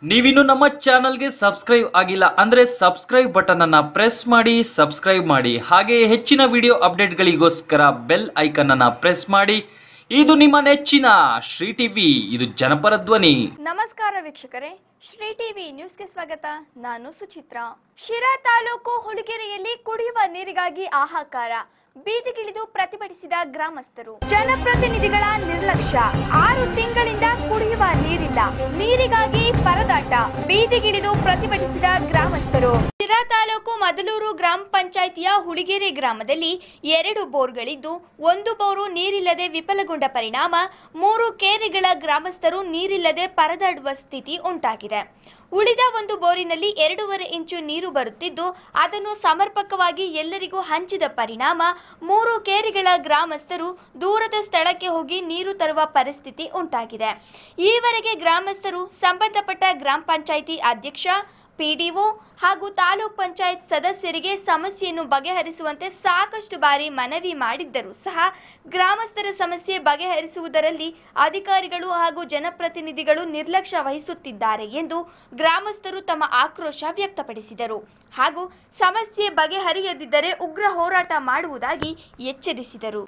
ನೀವಿನ್ನು ನಮ್ಮ ಚಾನಲ್ಗೆ ಸಬ್ಸ್ಕ್ರೈಬ್ ಆಗಿಲ್ಲ ಅಂದ್ರೆ ಸಬ್ಸ್ಕ್ರೈಬ್ ಬಟನ್ ಅನ್ನ ಪ್ರೆಸ್ ಮಾಡಿ ಸಬ್ಸ್ಕ್ರೈಬ್ ಮಾಡಿ. ಹಾಗೆ ಹೆಚ್ಚಿನ ವಿಡಿಯೋ ಅಪ್ಡೇಟ್ಗಳಿಗೋಸ್ಕರ ಬೆಲ್ ಐಕನ್ ಅನ್ನ ಪ್ರೆಸ್ ಮಾಡಿ. ಇದು ನಿಮ್ಮ ನೆಚ್ಚಿನ ಶ್ರೀ ಟಿವಿ, ಇದು ಜನಪರ ಧ್ವನಿ. ನಮಸ್ಕಾರ ವೀಕ್ಷಕರೇ, ಶ್ರೀ ಟಿವಿ ನ್ಯೂಸ್ಗೆ ಸ್ವಾಗತ. ನಾನು ಸುಚಿತ್ರಾ. ಶಿರಾ ತಾಲೂಕು ಹುಡುಗೆರೆಯಲ್ಲಿ ಕುಡಿಯುವ ನೀರಿಗಾಗಿ ಹಾಹಾಕಾರ, ಬೀದಿಗಿಳಿದು ಪ್ರತಿಭಟಿಸಿದ ಗ್ರಾಮಸ್ಥರು. ಜನಪ್ರತಿನಿಧಿಗಳ ನಿರ್ಲಕ್ಷ್ಯ, 6 ತಿಂಗಳಿಂದ ಕುಡಿಯುವ ನೀರಿಲ್ಲ, ನೀರಿಗಾಗಿ ಪರದಾಟ, ಬೀದಿಗಿಳಿದು ಪ್ರತಿಭಟಿಸಿದ ಗ್ರಾಮಸ್ಥರು. ಶಿರಾ ತಾಲೂಕು ಮದಲೂರು ಗ್ರಾಮ ಪಂಚಾಯಿತಿಯ ಹುಡುಗೆರೆ ಗ್ರಾಮದಲ್ಲಿ 2 ಬೋರ್ಗಳಿದ್ದು, 1 ಬೋರು ನೀರಿಲ್ಲದೆ ವಿಫಲಗೊಂಡ ಪರಿಣಾಮ 3 ಕೇರಿಗಳ ಗ್ರಾಮಸ್ಥರು ನೀರಿಲ್ಲದೆ ಪರದಾಡುವ ಸ್ಥಿತಿ ಉಂಟಾಗಿದೆ. ಉಳಿದ 1 ಬೋರಿನಲ್ಲಿ 2.5 ಇಂಚು ನೀರು ಬರುತ್ತಿದ್ದು, ಅದನ್ನು ಸಮರ್ಪಕವಾಗಿ ಎಲ್ಲರಿಗೂ ಹಂಚಿದ ಪರಿಣಾಮ 3 ಕೇರಿಗಳ ಗ್ರಾಮಸ್ಥರು ದೂರದ ಸ್ಥಳಕ್ಕೆ ಹೋಗಿ ನೀರು ತರುವ ಪರಿಸ್ಥಿತಿ ಉಂಟಾಗಿದೆ. ಈವರೆಗೆ ಗ್ರಾಮಸ್ಥರು ಸಂಬಂಧಪಟ್ಟ ಗ್ರಾಮ ಪಂಚಾಯಿತಿ ಅಧ್ಯಕ್ಷ, ಪಿಡಿಒ ಹಾಗೂ ತಾಲೂಕ್ ಪಂಚಾಯತ್ ಸದಸ್ಯರಿಗೆ ಸಮಸ್ಯೆಯನ್ನು ಬಗೆಹರಿಸುವಂತೆ ಸಾಕಷ್ಟು ಬಾರಿ ಮನವಿ ಮಾಡಿದ್ದರೂ ಸಹ ಗ್ರಾಮಸ್ಥರ ಸಮಸ್ಯೆ ಬಗೆಹರಿಸುವುದರಲ್ಲಿ ಅಧಿಕಾರಿಗಳು ಹಾಗೂ ಜನಪ್ರತಿನಿಧಿಗಳು ನಿರ್ಲಕ್ಷ್ಯ ವಹಿಸುತ್ತಿದ್ದಾರೆ ಎಂದು ಗ್ರಾಮಸ್ಥರು ತಮ್ಮ ಆಕ್ರೋಶ ವ್ಯಕ್ತಪಡಿಸಿದರು. ಹಾಗೂ ಸಮಸ್ಯೆ ಬಗೆಹರಿಯದಿದ್ದರೆ ಉಗ್ರ ಹೋರಾಟ ಮಾಡುವುದಾಗಿ ಎಚ್ಚರಿಸಿದರು.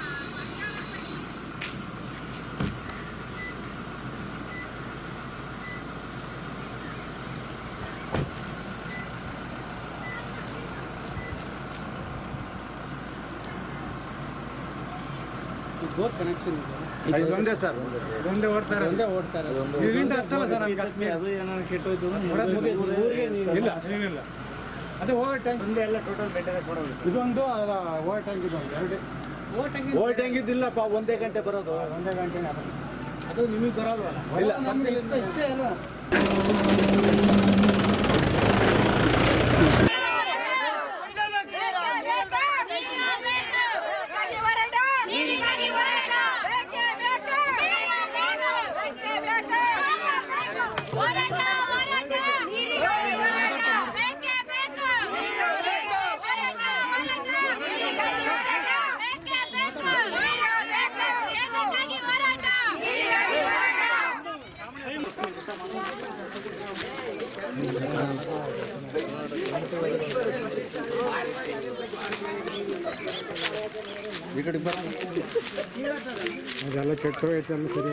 ಬೋತ್ ಕನೆಕ್ಷನ್ ಇದೆ, ಇದೊಂದೇ ಸರ್, ಒಂದೇ ಓಡ್ತಾರೆ ಇದರಿಂದ ಹತ್ತಲ್ಲ ಸರ್. ನಮ್ಗೆ ಅದು ಏನಾದ್ರು ಕೆಟ್ಟೋಯ್ತು ಇಲ್ಲ, ಏನಿಲ್ಲ. ಅದೇ ಓವರ್ ಟ್ಯಾಂಕ್ ಒಂದೇ ಎಲ್ಲ ಟೋಟಲ್ ಮೇಂಟೆನೆನ್ಸ್ ಮಾಡೋದು. ಇದೊಂದು ಓವರ್ ಟ್ಯಾಂಕ್, ಇದೊಂದು 2 ಓವರ್ ಟ್ಯಾಂಕ್ ಇದ್ದಿಲ್ಲಪ್ಪ, 1 ಗಂಟೆ ಬರೋದು, 1 ಗಂಟೆನೇ ಅದು ನಿಮಗೆ ಬರೋಲ್ವಲ್ಲ? ಇಲ್ಲ, ಇಷ್ಟೇ ಅಲ್ಲ. ಅದೆಲ್ಲ ಕೆಟ್ಟೋಯ್ತಲ್ಲ, ಸರಿ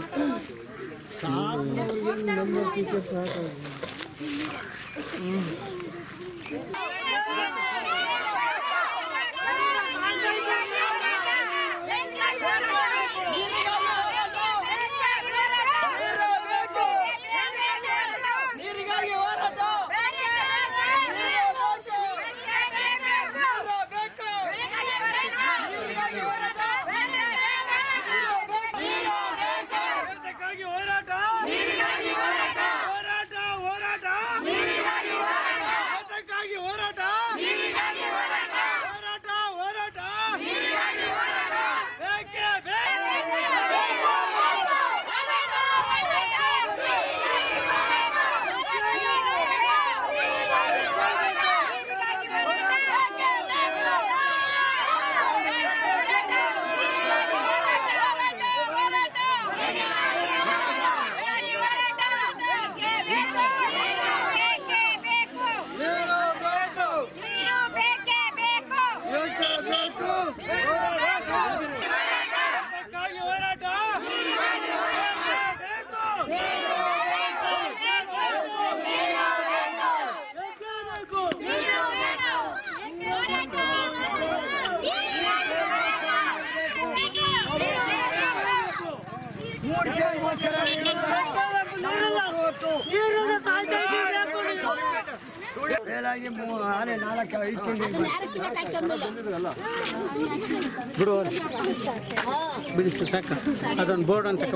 ಬಿಡಿಸಿ ಸಾಕ. ಅದೊಂದು ಬೋರ್ಡ್ ಅಂತ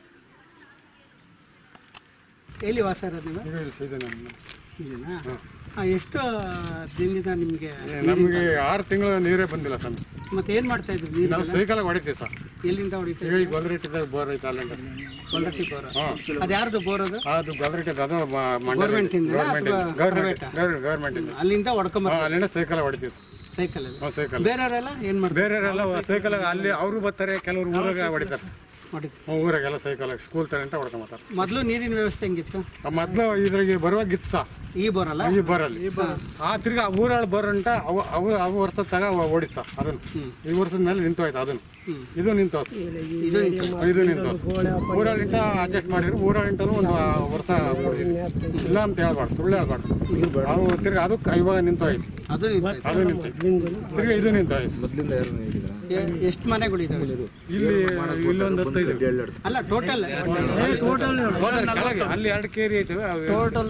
ಎಲ್ಲಿ ವಾಸ ಇರೋದು ನೀವು? ಇದೆನಾ? ಎಷ್ಟು ದಿನದಿಂದ ನಿಮಗೆ? ನಮಗೆ 6 ತಿಂಗಳು ನೀರೇ ಬಂದಿಲ್ಲ ಸರ್. ಮತ್ತೆ ಏನ್ ಮಾಡ್ತಾ ಇದ್ರಿ ನೀರು? ನಾವು ಸೈಕಲ್ ಹೊಡಿತೀವಿ ಸರ್. ಎಲ್ಲಿಂದ ಹೊಡಿತೀವಿ? ಈಗ ಗೊಲ್ರೆಟ್ಟಿದಾಗ ಬೋರ್ ಐತೆ ಅಲ್ಲಿಂದ. ಗೊಲ್ರಟ್ಟಿ ಬೋರ್? ಅದು ಯಾರ್ದು ಬೋರ್ ಅದು? ಅದು ಗೊಲ್ರೆಟ್ಟಿ ಅದು ಗೌರ್ಮೆಂಟ್ ಗೌರ್ಮೆಂಟ್ ಇಂದ ಅಲ್ಲಿಂದ ಹೊಡ್ಕೊಂಬ ಅಲ್ಲಿಂದ ಸೈಕಲ್ ಹೊಡಿತೀವಿ ಸೈಕಲ್. ಸೈಕಲ್. ಬೇರೆಯವರೆಲ್ಲ ಏನ್ ಮಾಡ್ತಾರೆ? ಬೇರೆಯವರೆಲ್ಲ ಸೈಕಲ್ ಅಲ್ಲಿ ಅವರು ಬರ್ತಾರೆ, ಕೆಲವರು ಊರಾಗ ಹೊಡಿತಾರೆ. ಊರಾಗೆಲ್ಲ ಸೈಕಲ್ ಸ್ಕೂಲ್ ತರ ಅಂತ ಹೊಡ್ಕೊಂಬತ್ತಾರೆ. ಮೊದಲು ನೀರಿನ ವ್ಯವಸ್ಥೆ ಹೆಂಗಿತ್ತು? ಮೊದ್ಲು ಇದ್ರಾಗ ಬರುವಾಗ ಇತ್ತು ಸಹ. ಈ ಬೋರಲ್ಲ? ಈ ಬೋರಲ್ಲಿ ಆ ತಿರ್ಗಿ ಊರಾಳ ಬೋರ್ ಅಂತ ಅವು ವರ್ಷದ ತಗ ಓಡಿಸ್ತ ಅದನ್ನು. ಈ ವರ್ಷದ ಮೇಲೆ ನಿಂತೋಯ್ತು ಅದನ್ನು. ಇದು ನಿಂತೋಯ್ತು. ಇದು ನಿಂತೋಯ್ತು. ಊರಾಳಿಂದ ಅಡ್ಜಸ್ಟ್ ಮಾಡಿದ್ರು. ಊರಾಳಿಂಟನು ಒಂದು ವರ್ಷ ಇಲ್ಲ ಅಂತ ಹೇಳ್ಬಾರ್ದು, ಸುಳ್ಳು ಹೇಳ್ಬಾರ್ದು. ಅವು ತಿರ್ಗಿ ಅದು ಇವಾಗ ನಿಂತೋಯ್ತು. ಅದು ನಿಂತು ತಿರ್ಗಿ ಇದು ನಿಂತೋಯ್ತು. ಎಷ್ಟು ಮನೆಗಳಿದಾವೆ ಇಲ್ಲಿ? ಇಲ್ಲೊಂದು 15. ಅಲ್ಲ ಟೋಟಲ್ ಅಲ್ಲಿ 2 ಕೇರಿ ಐತೆ. ಟೋಟಲ್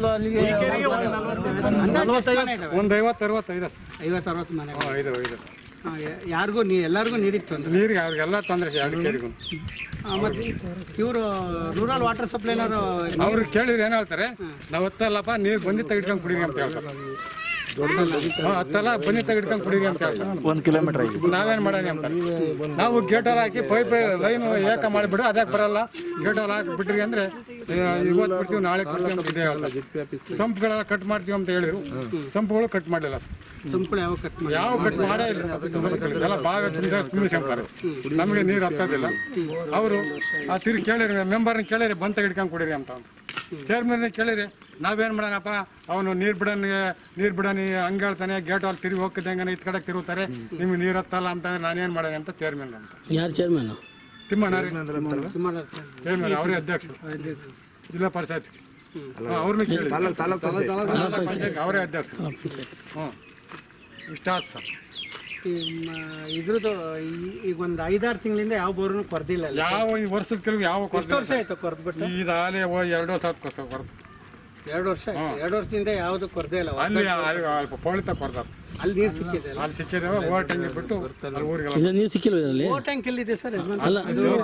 ಒಂದು 50-60 50-60 ಮನೆ ಐದು. ಯಾರಿಗೂ ಎಲ್ಲರಿಗೂ ನೀರಿಗೆ ತೊಂದರೆ? ನೀರಿಗೆ ಅವ್ರಿಗೆಲ್ಲ ತೊಂದರೆ 2 ಕೇರಿಗೂ. ಮತ್ತೆ ಇವರು ರೂರಲ್ ವಾಟರ್ ಸಪ್ಲೈನವರು ಅವ್ರಿಗೆ ಕೇಳಿದ್ರೆ ಏನ್ ಹೇಳ್ತಾರೆ, ನಾವ್ ಹೊತ್ತಲ್ಲಪ್ಪ ನೀರು ಬಂದಿ ತೆಗಿಡ್ಕೊಂಡು ಕುಡೀರಿ ಅಂತ ಹೇಳ್ತಾರೆ. ಹತ್ತಲ್ಲ ಬಂದಿ ತೆಗಿಡ್ಕೊಂಡು ಕುಡೀರಿ ಅಂತ ಹೇಳ್ತಾರೆ. 1 ಕಿಲೋಮೀಟರ್ ನಾವೇನ್ ಮಾಡೋಣ ಅಂತ ನಾವು ಗೇಟಲ್ಲಿ ಹಾಕಿ ಪೈಪ್ ಲೈನ್ ಏಕ ಮಾಡಿಬಿಡು. ಅದಕ್ಕೆ ಬರಲ್ಲ. ಗೇಟಲ್ಲಿ ಹಾಕಿ ಬಿಟ್ರಿ ಅಂದ್ರೆ ಇವತ್ತು ಬಿಡ್ತೀವಿ, ನಾಳೆ ಬಿಡ್ತೀವಿ ಅಂತ ಇದೇ ಹೇಳ್ತಾರೆ. ಸಂಪ್ಗಳೆಲ್ಲ ಕಟ್ ಮಾಡ್ತೀವಿ ಅಂತ ಹೇಳಿದ್ರು. ಸಂಪ್ಗಳು ಕಟ್ ಮಾಡಲಿಲ್ಲ. ಸಂಪುಳ ಯಾವ ಕಟ್ ಮಾಡೇ ಇಲ್ಲ. ಎಲ್ಲ ಭಾಗ ತುಂಬಿಸ್ಕೊಂತಾರೆ. ನಮಗೆ ನೀರು ಹತ್ತೋದಿಲ್ಲ. ಅವರು ಆ ತಿರುಗಿ ಕೇಳಿರಿ, ಮೆಂಬರ್ನ ಕೇಳಿರಿ ಬಂದ್ ತೆಗಿಡ್ಕೊಂಡು ಕುಡೀರಿ ಅಂತ. ಚೇರ್ಮನ್ ಕೇಳಿರಿ, ನಾವೇನ್ ಮಾಡೋಣಪ್ಪ, ಅವನು ನೀರ್ ಬಿಡನಿ ಹಂಗ ಹೇಳ್ತಾನೆ, ಗೇಟ್ ಅಲ್ಲಿ ತಿರುಗಿ ಹೋಗ್ತಿದ್ದಂಗೆ ಇತ್ ಕಡೆ ತಿರುಗುತ್ತಾರೆ, ನಿಮ್ಗೆ ನೀರ್ ಹತ್ತಲ್ಲ ಅಂತಂದ್ರೆ ನಾನೇನ್ ಮಾಡೋಣ ಅಂತ ಚೇರ್ಮನ್ ಅಂತ. ಯಾರು ಚೇರ್ಮನ್? ತಿಮ್ಮಣ್ಣ ಚೇರ್ಮನ್, ಅವರೇ ಅಧ್ಯಕ್ಷರು ಜಿಲ್ಲಾ ಪರಿಷತ್. ಅವ್ರನ್ನ ಕೇಳಿ ಅವರೇ ಅಧ್ಯಕ್ಷರು. ಇಷ್ಟ ಆಯ್ತು ಸರ್. ಇದ್ರದ್ದು ಈಗ ಒಂದು 5-6 ತಿಂಗಳಿಂದ ಯಾವ ಬೋರ್ನು ಕೊರ್ದಿಲ್ಲ. ಯಾವ ಈ ವರ್ಷದ ಕೆಲವು ಯಾವ ವರ್ಷ ಆಯ್ತು ಕೊರ್ದ್ಬಿಟ್ಟು? ಇದಾಲೆ 2 ವರ್ಷ ಆಯ್ತು ಕೊರ್ದು. 2 ವರ್ಷ? 2 ವರ್ಷದಿಂದ ಯಾವ್ದು ಕೊರದೇ ಇಲ್ಲ. ಅಲ್ಲಿ ಪೌಳಿತ ಕೊರ್ದಾರ. ಅಲ್ಲಿ ನೀರು ಸಿಕ್ಕಿದೆ? ಅಲ್ಲಿ ಸಿಕ್ಕಿದೆ. ಓವರ್ ಟ್ಯಾಂಕ್ ಬಿಟ್ಟು ಊರಿಗೆಲ್ಲ ನೀರು ಸಿಕ್ಕಿಲ್ವ ಇದರಲ್ಲಿ? ಓವರ್ ಟ್ಯಾಂಕ್ ಎಲ್ಲಿದೆ ಸರ್? ಅಲ್ಲ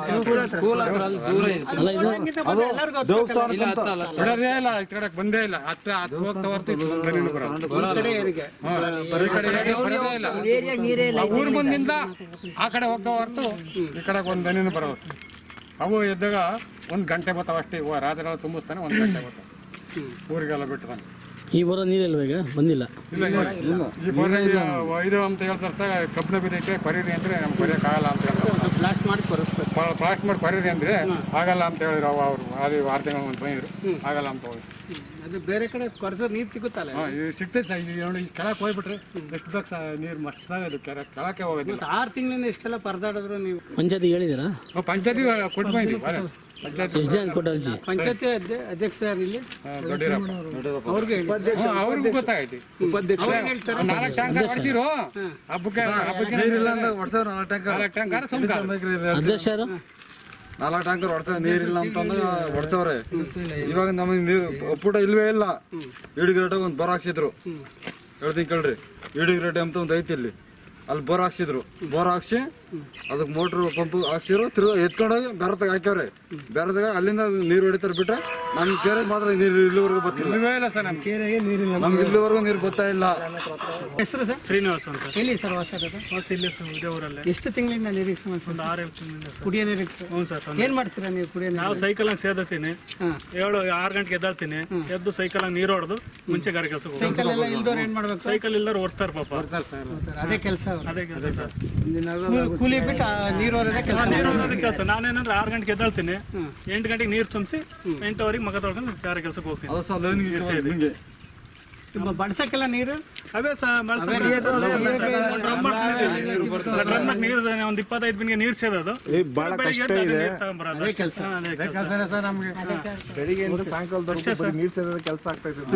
ಬಿಡೋದೇ ಇಲ್ಲ. ಈ ಕಡೆ ಬಂದೇ ಇಲ್ಲ. ಹತ್ತು ಹೋಗ್ತಾ ಹೊರ್ತು ಬರೋದೇ ಇಲ್ಲ. ಊರ್ ಮುಂದಿಂದ ಆ ಕಡೆ ಹೋಗ್ತಾ ಹೊರ್ತು ಈ ಕಡೆ ಒಂದ್ ದನಿನೂ ಬರೋದು. ಅವು ಎದ್ದಾಗ 1 ಗಂಟೆ ಬರ್ತಾವ ಅಷ್ಟೇ. ರಾತ್ರಿ ತುಂಬಿಸ್ತಾನೆ 1 ಗಂಟೆ ಬರ್ತಾವ. ಊರಿಗೆಲ್ಲ ಬಿಟ್ಟು ಈ ಬರೋ ನೀರಿಲ್ವ? ಈಗ ಬಂದಿಲ್ಲ. ಈ ಬೋರ್ ಇದು ಅಂತ ಹೇಳ್ತಾರೆ, ಕಬ್ಬಿಣ ಬಿದ್ದೈತೆ ಕೊರೀರಿ ಅಂದ್ರೆ ನಮ್ಗೆ ಕೊರಿಯಕ್ ಆಗಲ್ಲ ಅಂತ ಹೇಳ್ತಾರೆ. ಬ್ಲಾಸ್ಟ್ ಮಾಡಿ ಕೊರೀರಿ ಅಂದ್ರೆ ಆಗಲ್ಲ ಅಂತ ಹೇಳಿದ್ರು. ಅವರು ಅದು 6 ತಿಂಗಳು ಮುಂದೆ ಬಂದಿದ್ರು. ಆಗಲ್ಲ ಅಂತ ಹೋಗಿ ಅದು ಬೇರೆ ಕಡೆ ಕೊರೆದ್ರೆ ನೀರು ಸಿಗುತ್ತಲ್ಲ? ಸಿಗ್ತೈತೆ. ನೋಡಿ ಈ ಕೆಳಕ್ಕೆ ಹೋಗ್ಬಿಟ್ರೆ ಎಷ್ಟು ಬೇಕು ನೀರು ಮಸ್ತಾಗದು. ಕೆಳಕ್ಕೆ ಹೋಗೋದಿಲ್ಲ. 6 ತಿಂಗಳಿಂದ ಎಷ್ಟೆಲ್ಲ ಪರದಾಡಿದ್ರು ನೀವು? ಪಂಚಾಯತಿ ಹೇಳಿದಿರಾ? ಪಂಚಾಯತಿ ಕೊಟ್ಟು ಬಂದಿದ್ದೀವಿ. ಎಷ್ಟು ಜನ ಕೊಟ್ಟ ಅರ್ಜಿ? ಪಂಚಾಯತಿ ಅಧ್ಯಕ್ಷ ಇಲ್ಲಿ ದೊಡ್ಡರಪ್ಪ ಅವ್ರಿಗೂ ಗೊತ್ತಾಗೈತಿ. 4 ಟ್ಯಾಂಕರ್ ಹೊಡ್ಸಿರು ಹಬ್ಬಕ್ಕೆ. ಅಧ್ಯಕ್ಷರು 4 ಟ್ಯಾಂಕರ್ ಹೊಡ್ತಾರೆ. ನೀರಿಲ್ಲ ಅಂತಂದ್ರೆ ಹೊಡ್ಸವ್ರೆ. ಇವಾಗ ನಮಗೆ ನೀರು ಒಪ್ಪುಟ ಇಲ್ವೇ ಇಲ್ಲ. ಇಡಿಗ್ರೇಟ ಒಂದು ಬೋರ್ ಹಾಕ್ಸಿದ್ರು. ಹೇಳ್ತೀನಿ ಕೇಳ್ರಿ, ಇಡಿಗ್ರೇಟ ಅಂತ ಒಂದು ಐತಿ ಇಲ್ಲಿ. ಅಲ್ಲಿ ಬೋರ್ ಹಾಕ್ಸಿದ್ರು. ಬೋರ್ ಹಾಕ್ಸಿ ಅದಕ್ಕೆ ಮೋಟ್ರ್ ಪಂಪ್ ಹಾಕ್ಸಿದ್ರು. ತಿರ್ಗ ಎತ್ಕೊಂಡೋಗಿ ಬೇರೆದಾಗ ಹಾಕ್ಯವ್ರೆ. ಬೇರೆದಾಗ ಅಲ್ಲಿಂದ ನೀರು ಹೊಡಿತಾರೆ. ಬಿಟ್ರೆ ನಮ್ ಕೆರೆ ಮಾತ್ರ ನೀರು ಇಲ್ಲಿವರೆಗೂ ಬರ್ತಿಲ್ಲ. ನಮ್ಗೆ ಇಲ್ಲಿವರೆಗೂ ನೀರು ಗೊತ್ತಾ ಇಲ್ಲ. ಹೆಸರು ಸರ್? ಶ್ರೀನಿವಾಸ್ ಅಂತ. ಎಲ್ಲಿ ಸರ್ ವಾಸ? ಇಲ್ಲಿ ಇದೇ ಊರಲ್ಲೇ. ಎಷ್ಟು ತಿಂಗಳಿಂದ ನೀರಿಗೆ ಸಮಸ್ಯೆ? ಒಂದು 6 ತಿಂಗಳಿಂದ ಕುಡಿಯೋ ನೀರಿಗೆ? ಹ್ಞೂ ಸರ್. ಏನ್ ಮಾಡ್ತೀರಾ ನೀವು ಕುಡಿಯೋ ನೀರು? ನಾವು ಸೈಕಲ್ ಸೇದತೀನಿ. 6 ಗಂಟೆಗೆ ಎದ್ದಾಳ್ತೀನಿ. ಎದ್ದು ಸೈಕಲ್ ನೀರು ಹೊಡೆದು ಮುಂಚೆ ಗಾಡಿ ಕೆಲಸ. ಸೈಕಲ್ ಎಲ್ಲ ಇಲ್ದವ್ರು ಏನ್ ಮಾಡ್ಬೇಕು? ಸೈಕಲ್ ಇಲ್ದವ್ರು ಹೊಡ್ತಾರೆ ಪಾಪ. ಅದೇ ಕೆಲಸ. ಅದೇ ಕೆಲಸ ಸರ್. ಕೂಲಿ ಬಿಟ್ಟು ನೀರು ಹೊರದೇ ಕೆಲಸ. ನೀರು ಹೊರೋದೇ ಕೆಲಸ. ನಾನೇನಂದ್ರೆ 6 ಗಂಟೆಗೆ ಎದ್ದಾಳ್ತೀನಿ. 8 ಗಂಟೆಗೆ ನೀರು ತುಂಬಿಸಿ 8ವರೆಗೆ ಮಗ ತೊಳ್ಕೊಂಡು ಬೇರೆ ಕೆಲಸಕ್ಕೆ ಹೋಗ್ತೀನಿ. ಬಡ್ಸಕ್ಕೆಲ್ಲ ನೀರು ಅವೇ ನೀರು ಒಂದು 25 ಬಿನ್ಗೆ ನೀರು ಸೇದೋದು. ಬಹಳ ಕಷ್ಟ ಇದೆ. ಅದೇ ಕೆಲಸ. ನಮ್ಗೆ ಬೆಳಿಗ್ಗೆ ಸಾಯಂಕಾಲದವರೆಗೂ ನೀರು ಸೇದೋದು ಕೆಲಸ ಆಗ್ತಾ ಇದೆ.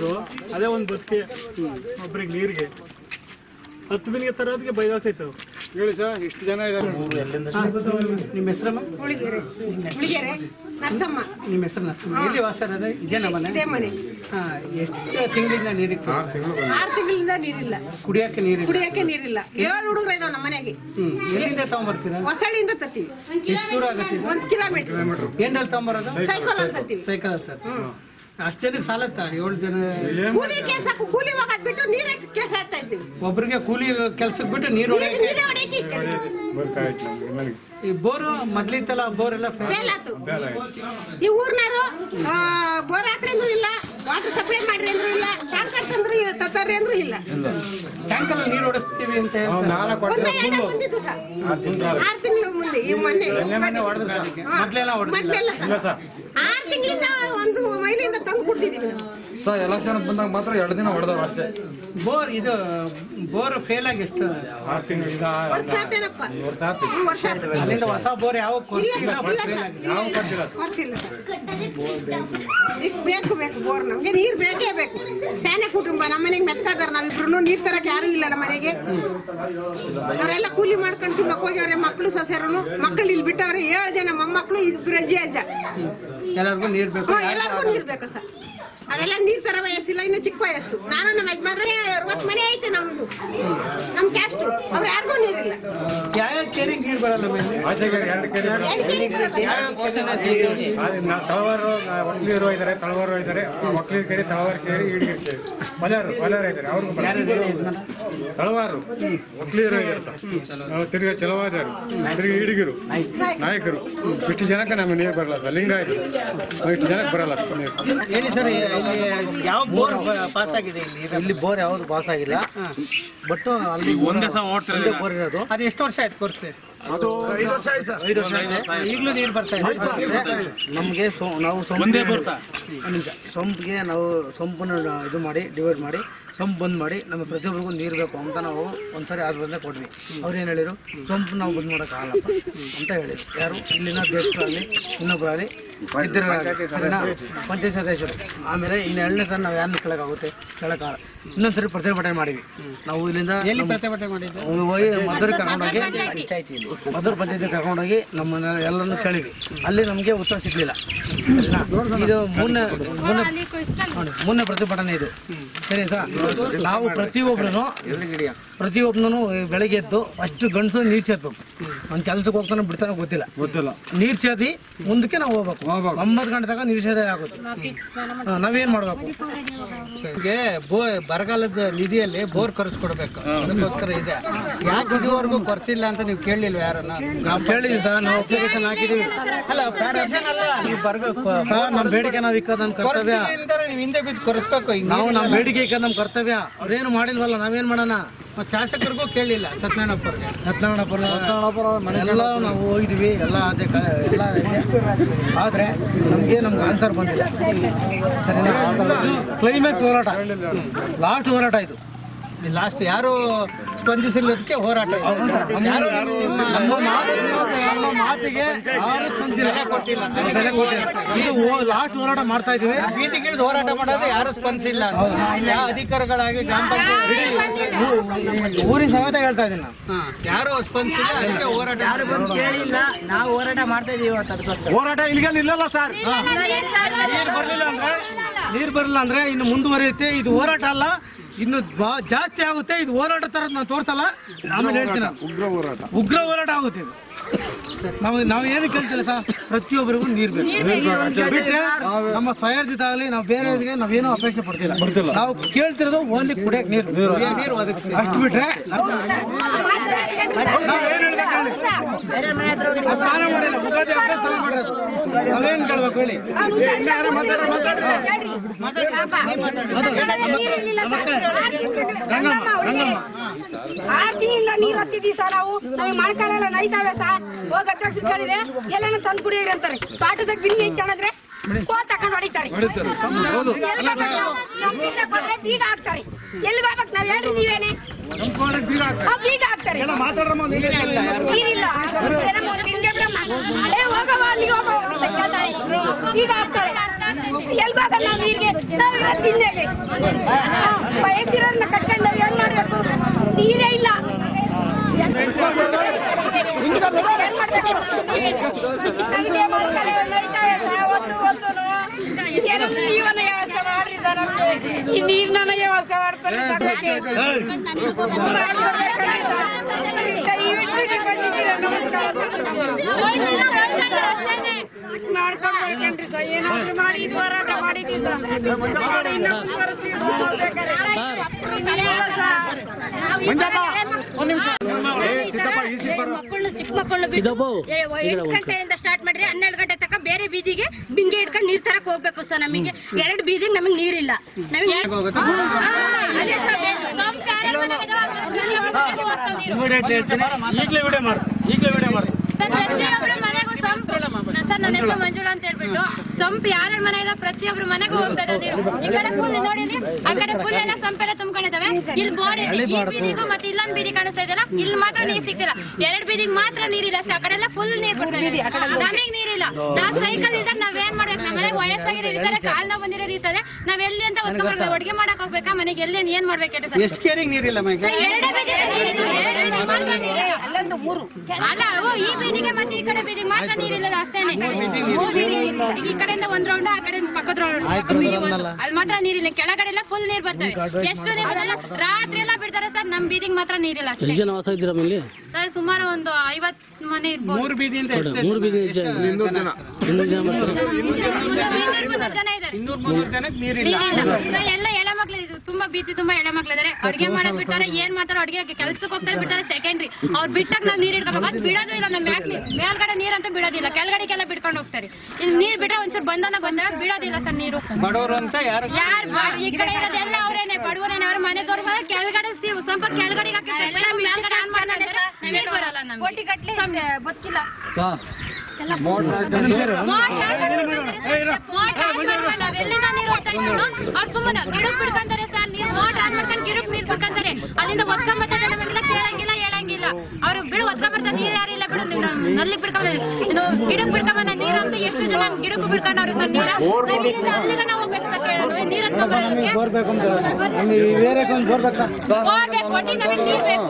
ಅದೇ ಒಂದು ಬದುಕಿ ಒಬ್ರಿಗೆ ನೀರಿಗೆ 10 ಬಿನ್ಗೆ ತರೋದಕ್ಕೆ ಬೈದಾಗ್ತೈತೆ. ಹೇಳಿ ಸರ್, ಎಷ್ಟು ಜನ ಇದ್ದಾರೆ? ನಿಮ್ಮ ಹೆಸರಮ್ಮ? ಹುಳಿಗೆರೆ ನರಸಮ್ಮ. ನಿಮ್ಮ ಹೆಸರು ನರಸಮ್ಮ. ಎಲ್ಲಿ ವಾಸ ಇರೋದು? ಇದೇನ ಮನೆ? ಇದೇ ಮನೆ. ಎಷ್ಟು ತಿಂಗಳಿಂದ ನೀರಿಗೆ? 6 ತಿಂಗಳಿಂದ ನೀರಿಲ್ಲ. ಕುಡಿಯಕ್ಕೆ ನೀರಿಲ್ಲ. ಕುಡಿಯಕ್ಕೆ ನೀರಿಲ್ಲ. 7 ಹುಡುಗರು ಇದಾವ ನಮ್ಮ ಮನೆಗೆ. ಎಲ್ಲಿಂದ ತಗೊಂಡ್ಬರ್ತೀರಾ? ಹೊಸಳ್ಳಿಯಿಂದ ತತ್ತೀವಿ. ಎಷ್ಟು ದೂರ ಆಗುತ್ತೆ? 1 ಕಿಲೋಮೀಟರ್. ಏನಲ್ಲಿ ತಗೊಂಬರೋದು? ಸೈಕಲ್ ಅಲ್ಲಿ ತತ್ತೀವಿ. ಸೈಕಲ್ ಅಷ್ಟು ಜನ ಸಾಲತ್ತಾ? 7 ಜನ ಕೂಲಿ ಕೆಲಸ, ಕೂಲಿ ಹೋಗೋದ್ ಬಿಟ್ಟು ನೀರೇ ಕೆಲಸ ಆಗ್ತಾ ಇದ್ದೀವಿ. ಒಬ್ರಿಗೆ ಕೂಲಿ ಕೆಲ್ಸಕ್ಕೆ ಬಿಟ್ಟು ನೀರು ಈ ಬೋರು ಮೊದ್ಲಿತ್ತಲ್ಲ, ಬೋರ್ ಎಲ್ಲ ಈ ಊರ್ನಾರು ಬೋರ್ ಹಾಕ್ರಂದ್ರು ಇಲ್ಲ, ವಾಟರ್ ಸಪ್ಲೈ ಮಾಡ್ರಿ ಅಂದ್ರು ಇಲ್ಲ, ಟ್ಯಾಂಕರ್ ತಂದ್ರು ತರ್ತಾರ್ರಿ ಅಂದ್ರು ಇಲ್ಲ. ಟ್ಯಾಂಕರ್ ನೀರು ಹೊಡಿಸ್ತೀವಿ ಅಂತ ಬಂದಿದ್ದು ಸರ್ 6 ತಿಂಗಳು ಮುಂದೆ. ಈ ಮೊನ್ನೆ ಮೊದ್ಲೆಲ್ಲ ಮೊದ್ಲೆಲ್ಲ 6 ತಿಂಗಳಿಂದ ಒಂದು ಮೈಲಿಂದ ತಂದು ಕೊಡ್ತಿದ್ದೀವಿ ಸರ್. ಎಲೆಕ್ಷನ್ ಬಂದಾಗ ಮಾತ್ರ 2 ದಿನ ಹೊಡೆದವ್ರು ಅಷ್ಟೇ. ಬೋರ್ ಇದು ಬೋರ್ ಫೇಲ್ ಆಗಿ ಎಷ್ಟು? 6 ತಿಂಗಳಿಂದ ವರ್ಷ ಆತೇನಪ್ಪ. ವರ್ಷ ಆಯ್ತು. ಅಲ್ಲಿಂದ ಹೊಸ ಬೋರ್ ಯಾವ ಕೊಡ್ಸಿಲ್ಲ? ಬೇಕು ಬೋರ್. ನಮ್ಗೆ ನೀರ್ ಬೇಕೇ ಬೇಕು. ಶಾನೆ ಕುಟುಂಬ, ನಮ್ಮ ಮನೆಗೆ ಮೆತ್ತಾದಾರ. ನಾವಿಬ್ರು ನೀರ್ ತರಕ್ ಯಾರು ಇಲ್ಲ ನಮ್ಮ ಮನೆಗೆ. ಅವರೆಲ್ಲ ಕೂಲಿ ಮಾಡ್ಕೊಂಡು ತಿನ್ನಕ್ ಹೋಗ್ಯವ್ರೆ. ಮಕ್ಳು ಸೊಸೆರು ಮಕ್ಕಳು ಇಲ್ಲಿ ಬಿಟ್ಟವ್ರೆ. 7 ಜನ ಮೊಮ್ಮಕ್ಳು, 2 ಅಜ್ಜಿ ಅಜ್ಜ. ಎಲ್ಲರಿಗೂ ನೀರ್ ಬೇಕು. ಎಲ್ಲರಿಗೂ ನೀರ್ ಬೇಕು ಸರ್. ಅವೆಲ್ಲ ನೀರ್ ತರ ವಯಸ್ಸಿಲ್ಲ, ಇನ್ನು ಚಿಕ್ಕ ವಯಸ್ಸು. ನಾನು ನಮ್ಮ ಯಜಮಾನ್ರೆ 60 ಮನೆ ಐತೆ ನಮ್ದು. ನಮ್ ಕ್ಯಾಸ್ಟ್ ಅವ್ರು ಯಾರಿಗೂ ನೀರಿಲ್ಲ. ಯಾವ ಕೇರಿಗೆ ನೀರು ಬರಲ್ಲ ಮೇಲೆ? ತಳವಾರು ಒಕ್ಲೀರು ಇದ್ದಾರೆ, ತಳವಾರು ಇದ್ದಾರೆ, ಒಕ್ಲೀರ್ ಕೇರಿ, ತಳವಾರು ಕೇರಿ, ಈಡಿಗೆ ಕೇರಿ, ಮಲರು ಇದ್ದಾರೆ. ಅವ್ರಿಗೂ ತಳವಾರು ಒಕ್ಲೀರು ಇದ್ದಾರೆ ಸರ್. ತಿರ್ಗಿ ಚಲವಾದರು, ತಿರ್ಗಿ ಈಡಿಗರು, ನಾಯಕರು. ಇಷ್ಟು ಜನಕ್ಕೆ ನಮಗೆ ನೀರು ಬರಲ್ಲ ಸರ್. ಲಿಂಗಾಯತು ಇಷ್ಟು ಜನಕ್ಕೆ ಬರಲ್ಲ ಸರ್ ನೀರು. ಹೇಳಿ ಸರ್, ಯಾವ ಬೋರ್ ಪಾಸ್ ಆಗಿದೆ ಇಲ್ಲಿ? ಬೋರ್ ಯಾವ್ದು ಪಾಸ್ ಆಗಿಲ್ಲ, ಬಟ್ ಅಲ್ಲಿ ಒಂದೇ ಬೋರ್ ಇರೋದು. ಅದು ಎಷ್ಟು ವರ್ಷ ಆಯ್ತು ಕೋರ್ಸ್? ಅದು 5 ವರ್ಷ ಆಯ್ತು ಸರ್. 5 ವರ್ಷ ಆಗಿದೆ. ಈಗಲೂ ನೀರು ಬರ್ತಾ ಇದೆ ನಮ್ಗೆ. ನಾವು ಸೊಂಪಿಗೆ ನಾವು ಸೊಂಪನ್ನು ಇದು ಮಾಡಿ ಡಿವೈಡ್ ಮಾಡಿ ಸೊಂಪು ಬಂದ್ ಮಾಡಿ ನಮ್ಮ ಪ್ರತಿಯೊಬ್ಬರಿಗೂ ನೀರು ಬೇಕು ಅಂತ ನಾವು ಒಂದ್ಸರಿ ಆದ್ ಬಂದ್ರೆ ಕೊಡ್ವಿ. ಅವ್ರು ಏನ್ ಹೇಳಿದ್ರು, ಸೊಂಪು ನಾವು ಬಂದ್ ಮಾಡಕ್ ಆಗಲ್ಲಪ್ಪ ಅಂತ ಹೇಳಿದ್ರು. ಯಾರು ಇಲ್ಲಿನ ದೇಶದಲ್ಲಿ ಇನ್ನೊಬ್ಬರಾಗಲಿ ಪಂಚಾಯತ್ ಸದಸ್ಯರು. ಆಮೇಲೆ ಇನ್ನು 2ನೇ ಸಲ ನಾವು ಯಾರನ್ನ ಕೇಳಕ್ಕಾಗುತ್ತೆ? ಕೇಳಕ್ಕಾಗಲ್ಲ. ಇನ್ನೊಂದ್ಸರಿ ಪ್ರತಿಭಟನೆ ಮಾಡಿವಿ ನಾವು. ಇಲ್ಲಿಂದ ಹೋಗಿ ಮಧುರ ಕರ್ಕೊಂಡೋಗಿ ಮಧುರ ಪಂಚಾಯತ್ ಕರ್ಕೊಂಡೋಗಿ ನಮ್ಮನ್ನ ಎಲ್ಲರನ್ನು ಕೇಳಿವಿ. ಅಲ್ಲಿ ನಮ್ಗೆ ಉತ್ತರ ಸಿಗ್ಲಿಲ್ಲ. ಇದು ಮೂರನೇ ಪ್ರತಿಭಟನೆ ಇದು. ಸರಿ ಸರ್, ನಾವು ಪ್ರತಿಯೊಬ್ಬನು ಬೆಳಗ್ಗೆ ಎದ್ದು ಅಷ್ಟು ಗಂಡಸು ನೀರು ಸೇರ್ಬೇಕು. ಅವ್ನು ಕೆಲ್ಸಕ್ಕೆ ಹೋಗ್ತಾನೆ ಬಿಡ್ತಾನೆ ಗೊತ್ತಿಲ್ಲ. ನೀರು ಸೇದಿ ಮುಂದಕ್ಕೆ ನಾವು ಹೋಗ್ಬೇಕು. 9 ಗಂಟೆ ತನಕ ನೀರು ಸೇದೆ ಆಗುತ್ತೆ. ನಾವೇನ್ ಮಾಡ್ಬೇಕು? ಬರಗಾಲದ ನಿಧಿಯಲ್ಲಿ ಬೋರ್ ಕರೆಸ್ಕೊಡ್ಬೇಕು. ಅದಕ್ಕೋಸ್ಕರ ಇದೆ. ಯಾಕೆ ಇದುವರೆಗೂ ಕೊರ್ಸಿಲ್ಲ ಅಂತ ನೀವು ಕೇಳಲಿಲ್ವ ಯಾರನ್ನ? ನಾವು ಕೇಳಿದ್ವಿ ಸರ್, ನಾವು ಅಪ್ಲಿಕೇಶನ್ ಹಾಕಿದೀವಿ. ಅಲ್ಲ, ನೀವು ಬರ್ಬೇಕು. ನಮ್ಮ ಬೇಡಿಕೆ ನಾವು ಇಕ್ಕೋದು ನಮ್ಮ ಕರ್ತವ್ಯ. ನೀವು ಹಿಂದೆ ಬಿದ್ದು ಕೊರೆಸ್ಬೇಕು. ನಾವು ನಮ್ಮ ಬೇಡಿಕೆ ಇಕ್ಕೋದು ನಮ್ಮ ಕರ್ತವ್ಯ. ಅವ್ರೇನು ಮಾಡಿಲ್ವಲ್ಲ, ನಾವೇನ್ ಮಾಡೋಣ? ಶಾಸಕರಿಗೂ ಕೇಳಲಿಲ್ಲ. ಸತ್ಯನಾರಾಯಣಪುರ ಎಲ್ಲ ನಾವು ಹೋಗಿದ್ವಿ. ಎಲ್ಲ ಎಲ್ಲ ಆದ್ರೆ ನಮ್ಗೆ ಆನ್ಸರ್ ಬಂದಿಲ್ಲ. ಕ್ಲೈಮ್ಯಾಕ್ಸ್ ಹೋರಾಟ, ಲಾಸ್ಟ್ ಹೋರಾಟ ಇದು. ಲಾಸ್ಟ್ ಯಾರು ಸ್ಪಂದಿಸಿಲ್ಲದಕ್ಕೆ ಹೋರಾಟ. ನಮ್ಮ ಮಾತಿಗೆ ಯಾರು ಸ್ಪಂದಿಸಿಲ್ಲ. ಇದು ಲಾಸ್ಟ್ ಹೋರಾಟ ಮಾಡ್ತಾ ಇದೀವಿ. ಬೀದಿಗಿಳಿದು ಹೋರಾಟ ಮಾಡೋದು ಯಾರು ಸ್ಪಂದಿಸಿಲ್ಲ. ಯಾವ ಅಧಿಕಾರಿಗಳಾಗಿ ಗ್ರಾಮ ಪಂಚಾಯತ್ ಊರಿನ ಸಮೇತ ಹೇಳ್ತಾ ಇದ್ದೀನಿ ನಾನು. ಯಾರು ಸ್ಪಂದಿಸಿಲ್ಲ, ಅದಕ್ಕೆ ಹೋರಾಟ ಯಾರು ಬಂದು ಕೇಳಿಲ್ಲ. ನಾವು ಹೋರಾಟ ಮಾಡ್ತಾ ಇದೀವಿ. ಹೋರಾಟ ಇಲ್ಲಿಗೆಲ್ಲ ಇಲ್ಲಲ್ಲ ಸರ್. ನೀರು ಬರಲಿಲ್ಲ ಅಂದ್ರೆ ಇನ್ನು ಮುಂದುವರಿಯುತ್ತೆ. ಇದು ಹೋರಾಟ ಅಲ್ಲ, ಇನ್ನು ಜಾಸ್ತಿ ಆಗುತ್ತೆ. ಇದು ಹೋರಾಟ ತರ ನಾವು ತೋರ್ಸಲ್ಲ. ಆಮೇಲೆ ಹೇಳ್ತೀನಿ, ಉಗ್ರ ಹೋರಾಟ ಆಗುತ್ತೆ ಇದು. ನಾವು ಏನು ಕೇಳ್ತಿಲ್ಲ ಸರ್, ಪ್ರತಿಯೊಬ್ಬರಿಗೂ ನೀರು ಬೇಕು. ಬಿಟ್ರೆ ನಮ್ಮ ಸ್ವಯರ್ಜಿತ ಆಗಲಿ ನಾವು ಬೇರೆಯವರಿಗೆ ನಾವೇನೋ ಅಪೇಕ್ಷೆ ಪಡ್ತಿಲ್ಲ. ನಾವು ಕೇಳ್ತಿರೋದು ಓನ್ಲಿ ಕುಡಿಯಕ್ ನೀರು ಅಷ್ಟು ಬಿಟ್ರೆ ಸ್ನಾನ ಮಾಡಿಲ್ಲ. ಮುಖಾದಿ ಸ್ನಾನ ಮಾಡಿರೋದು ನಾವೇನು ಕೇಳ್ಬೇಕು ಹೇಳಿ? ರಂಗಮ್ಮ 6 ತಿಂಗಳಿಂದ ನೀರು ಹತ್ತಿದ್ದೀವಿ ಸರ್. ನಾವು ಮಳೆಕಾಲೆಲ್ಲ ನೈತಾವೆ ಸರ್. ಹೋಗಿ ಅಧ್ಯಕ್ಷ ಕೇಳಿದ್ರೆ ಎಲ್ಲಾನು ತಂದು ಕುಡಿಯಿರಿ ಅಂತಾರೆ. ತೋಟದಾಗ ಬಿಲ್ಲಿ ಇಟ್ಕೊಂಡ್ರೆ ಕೋತ್ ತಕೊಂಡು ಹೊಡಿತಾರೆ. ಬೀಗ ಹಾಕ್ತಾರೆ. ಎಲ್ಲಿಗೆ ಹೋಗ್ಬೇಕು ನಾವ್ ಹೇಳ್ರಿ? ನೀವೇನೆ ಬೀಗ ಹಾಕ್ತಾರೆ. ನೀರಿಲ್ಲ ಹೋಗವ ಅಲ್ಲಿಗೆ ಹೋಗವ ಬೀಗ ಹಾಕ್ತಾರೆ. ಎಲ್ಗೋಗಲ್ಲ ನಾವು ನೀರಿಗೆ. ನಾವಿರೋ ಜಿಲ್ಲೆಗೆ ವಯಸ್ಸಿರೋರ್ನ ಕಟ್ಕೊಂಡು ನಾವ್ ಏನ್ ಮಾಡ್ಬೇಕು? ನೀರೇ ಇಲ್ಲ. ಚಿಕ್ಕ ಮಕ್ಕಳು ಬಿಟ್ಟು 8 ಗಂಟೆಯಿಂದ ಸ್ಟಾರ್ಟ್ ಮಾಡ್ರಿ 12 ಗಂಟೆ ತನಕ ಬೇರೆ ಬೀದಿಗೆ ಬಿಂಗೆ ಇಟ್ಕೊಂಡು ನೀರ್ ತರಕ್ ಹೋಗ್ಬೇಕು ಸರ್. ನಮಗೆ 2 ಬೀದಿಗೆ ನಮಗೆ ನೀರಿಲ್ಲ. ನಮಗೆ ಪ್ರತಿಯೊಬ್ಬರ ಮನೆಗೂ ಸಂಪ್ ಸರ್, ನನ್ನ ಹೆಸರು ಮಂಜುಳಾ ಅಂತ ಹೇಳ್ಬಿಟ್ಟು ಸಂಪ್ ಯಾರ ಮನೆ ಇದೆ ಪ್ರತಿಯೊಬ್ಬರು ಮನೆಗೂ ಹೋಗ್ತಾ ಇದೆ ನೀರು. ಈ ಕಡೆ ಫುಲ್ ನೋಡಿ, ಆ ಕಡೆ ಫುಲ್ ಎಲ್ಲ ಸಂಪೆಲ್ಲ ತುಂಬ್ಕೊಂಡಿದ್ದಾವೆ. ಇಲ್ಲಿ ಬೋರ್ ಇದೆ, ಈ ಬೀದಿಗೂ ಮತ್ತೆ ಇಲ್ಲೊಂದು ಬೀದಿ ಕಾಣಿಸ್ತಾ ಇದೆಯಲ್ಲ, ಇಲ್ಲಿ ಮಾತ್ರ ನೀರ್ ಸಿಗ್ತಿಲ್ಲ. 2 ಬೀದಿಗೆ ಮಾತ್ರ ನೀರಿಲ್ಲ ಅಷ್ಟೇ. ಆ ಕಡೆ ಎಲ್ಲ ಫುಲ್ ನೀರ್ ಕೊಡ್ತಾರೆ, ನಮಗೆ ನೀರಿಲ್ಲ. ನಾವು ಸೈಕಲ್ ಇದ್ದಾಗ ನಾವೇನ್ ಮಾಡ್ಬೇಕು? ನಮ್ಮ ಮನೆಗೆ ವಯಸ್ಸಾಗಿರೋ ಇರ್ತಾರೆ, ಕಾಲ್ ನೋವು ಬಂದಿರೋರು ಇರ್ತಾರೆ. ನಾವ್ ಎಲ್ಲಿ ಅಂತ ಒತ್ಕೊಂಡ್ಬರ್ಬೇಕು? ಅಡುಗೆ ಮಾಡಕ್ ಹೋಗ್ಬೇಕಾ? ಮನೆಗೆ ಎಲ್ಲಿ ಏನ್ ಮಾಡ್ಬೇಕು? ಅಲ್ಲ, ಈ ಬೀದಿಗೆ ಮತ್ತೆ ಈ ಕಡೆ ಬೀದಿಗೆ ಮಾತ್ರ ನೀರಿಲ್ಲ ಅಷ್ಟೇನೆ. ಈ ಕಡೆಯಿಂದ ಒಂದ್ ರೌಂಡ್, ಆ ಕಡೆ ಪಕ್ಕದ ರೌಂಡ್, ಅಲ್ಲಿ ಮಾತ್ರ ನೀರಿಲ್ಲ. ಕೆಳಗಡೆ ಎಲ್ಲ ಫುಲ್ ನೀರ್ ಬರ್ತವೆ. ಎಷ್ಟು ನೀರ್ ಬರಲ್ಲ, ರಾತ್ರಿ ಎಲ್ಲ ಬಿಡ್ತಾರೆ ಸರ್. ನಮ್ ಬೀದಿಗೆ ಮಾತ್ರ ನೀರಿಲ್ಲ ಅಷ್ಟೇ ಸರ್. ಸುಮಾರು ಒಂದು 50 ಮನೆ ಇರ್ಬೋದು. 3 ಬೀದಿ ಅಂತ 200 ಜನ ಎಲ್ಲ ಎಳೆ ಮಕ್ಳು. ತುಂಬಾ ಬೀದಿ, ತುಂಬಾ ಎಳೆ ಮಕ್ಳು ಇದಾರೆ. ಅಡ್ಗೆ ಮಾಡಕ್ ಬಿಡ್ತಾರೆ, ಏನ್ ಮಾಡ್ತಾರೆ? ಅಡ್ಗೆ ಕೆಲ್ಸಕ್ಕೆ ಹೋಗ್ತಾರೆ, ಬಿಡ್ತಾರೆ ಸೆಕೆಂಡ್ರಿ. ಅವ್ರು ಬಿಟ್ಟಾಗ ನಾವ್ ನೀರ್ ಇಡ್ಕೋಬೇಕು. ಅದು ಬಿಡೋದು ಇಲ್ಲ. ನಮ್ಮ ಮೇಲ್ಗಡೆ ನೀರಂತೂ ಬಿಡೋದಿಲ್ಲ, ಕೆಳಗಡೆಗೆಲ್ಲ ಬಿಡ್ಕೊಂಡು ಹೋಗ್ತಾರೆ. ಇಲ್ಲಿ ನೀರ್ ಬಿಟ್ರೆ ಒಂಚೂರು ಬಂದನ ಬಿಡೋದಿಲ್ಲ ಸರ್ ನೀರು. ಬಡವರು ಅಂತ ಯಾರು ಈ ಕಡೆ ಇರೋದೆಲ್ಲ ಅವ್ರೇನೆ, ಬಡವರೇನೆ. ಅವ್ರ ಮನೆ ತೋರ್ ಕೆಳಗಡೆ ಸ್ವಲ್ಪ ಕೆಳಗಡೆ ಹಾಕಿರ್ತಾರೆ, ಮೇಲ್ಗಡೆ ಆನ್ ಮಾಡಿದ್ರೆ ನೀರ್ ಬರಲ್ಲ. ನಮ್ಗೆ ಕೋಟಿ ಗಟ್ಲೆ ಬದುಕಿಲ್ಲ. ನಾವೆಲ್ಲಿಂದ ನೀರು ಹೋಗ್ತಾ ಇದ್ರು ಅವ್ರು ಸುಮ್ಮನೆ ಗಿಡಕ್ ಬಿಡ್ಕೊಂತಾರೆ ಸರ್. ನೀರು ಮೋಟರ್ ಆನ್ ಮಾಡ್ಕೊಂಡು ಗಿಡಕ್ ನೀರ್ ಬಿಡ್ಕೊಂತಾರೆ. ಅಲ್ಲಿಂದ ಒತ್ಕೊಂಬರ್ತಾರೆ, ನಮಗೆಲ್ಲ ಕೇಳಂಗಿಲ್ಲ ಹೇಳಂಗಿಲ್ಲ. ಅವ್ರು ಬಿಡು ಒತ್ಕೊಂಬರ್ತಾರೆ. ನೀರ್ ಯಾರು ಇಲ್ಲ ಬಿಡು, ನಲ್ಲಿಗೆ ಬಿಡ್ಕೊಂಬ ಇದು ಗಿಡಕ್ ಬಿಡ್ಕೊಂಬ ನೀರು ಅಂತ. ಎಷ್ಟು ಜನ ಗಿಡಕ್ಕೂ ಬಿಡ್ಕೊಂಡವ್ರು ಸರ್ ನೀರು. ಅಲ್ಲಿಗೆ ನಾವು ಹೋಗ್ಬೇಕು ನೀರ್ ಹತ್ಕೊಂಡ್ಬರೋದಕ್ಕೆ. ಒಟ್ಟಿ ನಮಗೆ ನೀರ್ ಬೇಕು.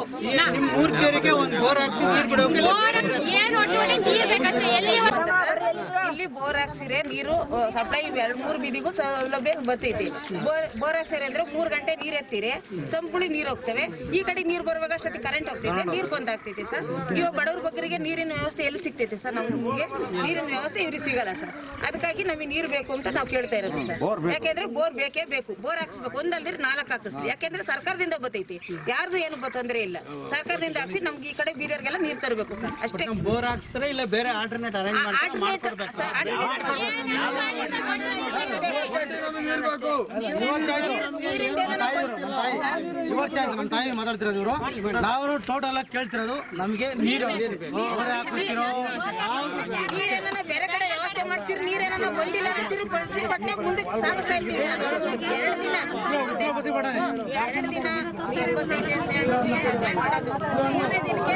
ಏನ್ ಒಟ್ಟಿ ನೀರ್ ಬೇಕಷ್ಟೇ. ಇಲ್ಲಿ ಬೋರ್ ಹಾಕ್ಸಿರೆ ನೀರು ಸಪ್ಲೈ 2-3 ಬೀದಿಗೂ ಸೌಲಭ್ಯ ಬರ್ತೈತಿ. ಬೋರ್ ಹಾಕ್ಸಿರೆ ಅಂದ್ರೆ 3 ಗಂಟೆ ನೀರ್ ಎತ್ತೀರಿ, ಸಂಪುಳಿ ನೀರ್ ಹೋಗ್ತವೆ. ಈ ಕಡೆ ನೀರ್ ಬರುವಾಗ ಅಷ್ಟೊತ್ತಿ ಕರೆಂಟ್ ಹೋಗ್ತೈತೆ, ನೀರ್ ಬಂದಾಗ್ತೈತಿ ಸರ್. ಇವಾಗ ಬಡವ್ರ ಬಗ್ಗರಿಗೆ ನೀರಿನ ವ್ಯವಸ್ಥೆ ಎಲ್ಲಿ ಸಿಗ್ತೈತಿ ಸರ್? ನಮಗೆ ನೀರಿನ ವ್ಯವಸ್ಥೆ ಇವ್ರಿಗೆ ಸಿಗಲ್ಲ ಸರ್. ಅದಕ್ಕಾಗಿ ನಮಗೆ ನೀರ್ ಬೇಕು ಅಂತ ನಾವು ಕೇಳ್ತಾ ಇರೋದು ಸರ್. ಯಾಕೆಂದ್ರೆ ಬೋರ್ ಬೇಕೇ ಬೇಕು. ಬೋರ್ ಹಾಕ್ಸ್ಬೇಕು, ಒಂದಲ್ದಿರ 4 ಹಾಕಿಸ್ತೀವಿ. ಯಾಕೆಂದ್ರೆ ಸರ್ಕಾರದಿಂದ ಬರ್ತೈತಿ, ಯಾರ್ದು ಏನು ತೊಂದರೆ ಇಲ್ಲ. ಸರ್ಕಾರದಿಂದ ಹಾಕ್ಸಿ ನಮ್ಗೆ ಈ ಕಡೆ ಬೀದರ್ಗೆಲ್ಲ ನೀರ್ ತರಬೇಕು ಸರ್ ಅಷ್ಟೇ. ಬೋರ್ ಹಾಕ್ಸ್ತಾರೆ, ಇಲ್ಲ ಬೇರೆ ಆಲ್ಟರ್ನೇಟ್ ಅರೇಂಜ್ ಮಾಡ್ಕೊಡ್ಬೇಕು ಸರ್. ನಮ್ಮ ತಾಯಿ ಮಾತಾಡ್ತಿರೋದು ಇವರು. ನಾವು ಟೋಟಲ್ ಆಗಿ ಕೇಳ್ತಿರೋದು ನಮಗೆ ನೀರು ಬೇರೆ ಕಡೆ ವ್ಯವಸ್ಥೆ ಮಾಡ್ತೀರಿ. ನೀರೇನ ಬಂದಿಲ್ಲ ಅಂತೀರಿ, ಪಟ್ನೆ ಮುಂದೆ ಸಾಗಿಸ್ತಾ ಇರ್ತೀವಿ. 2 ದಿನ ನೀರು ಬರ್ತೈತೆ ಅಂತ ಹೇಳಿ ಮಾಡೋದು. 3ನೇ ದಿನಕ್ಕೆ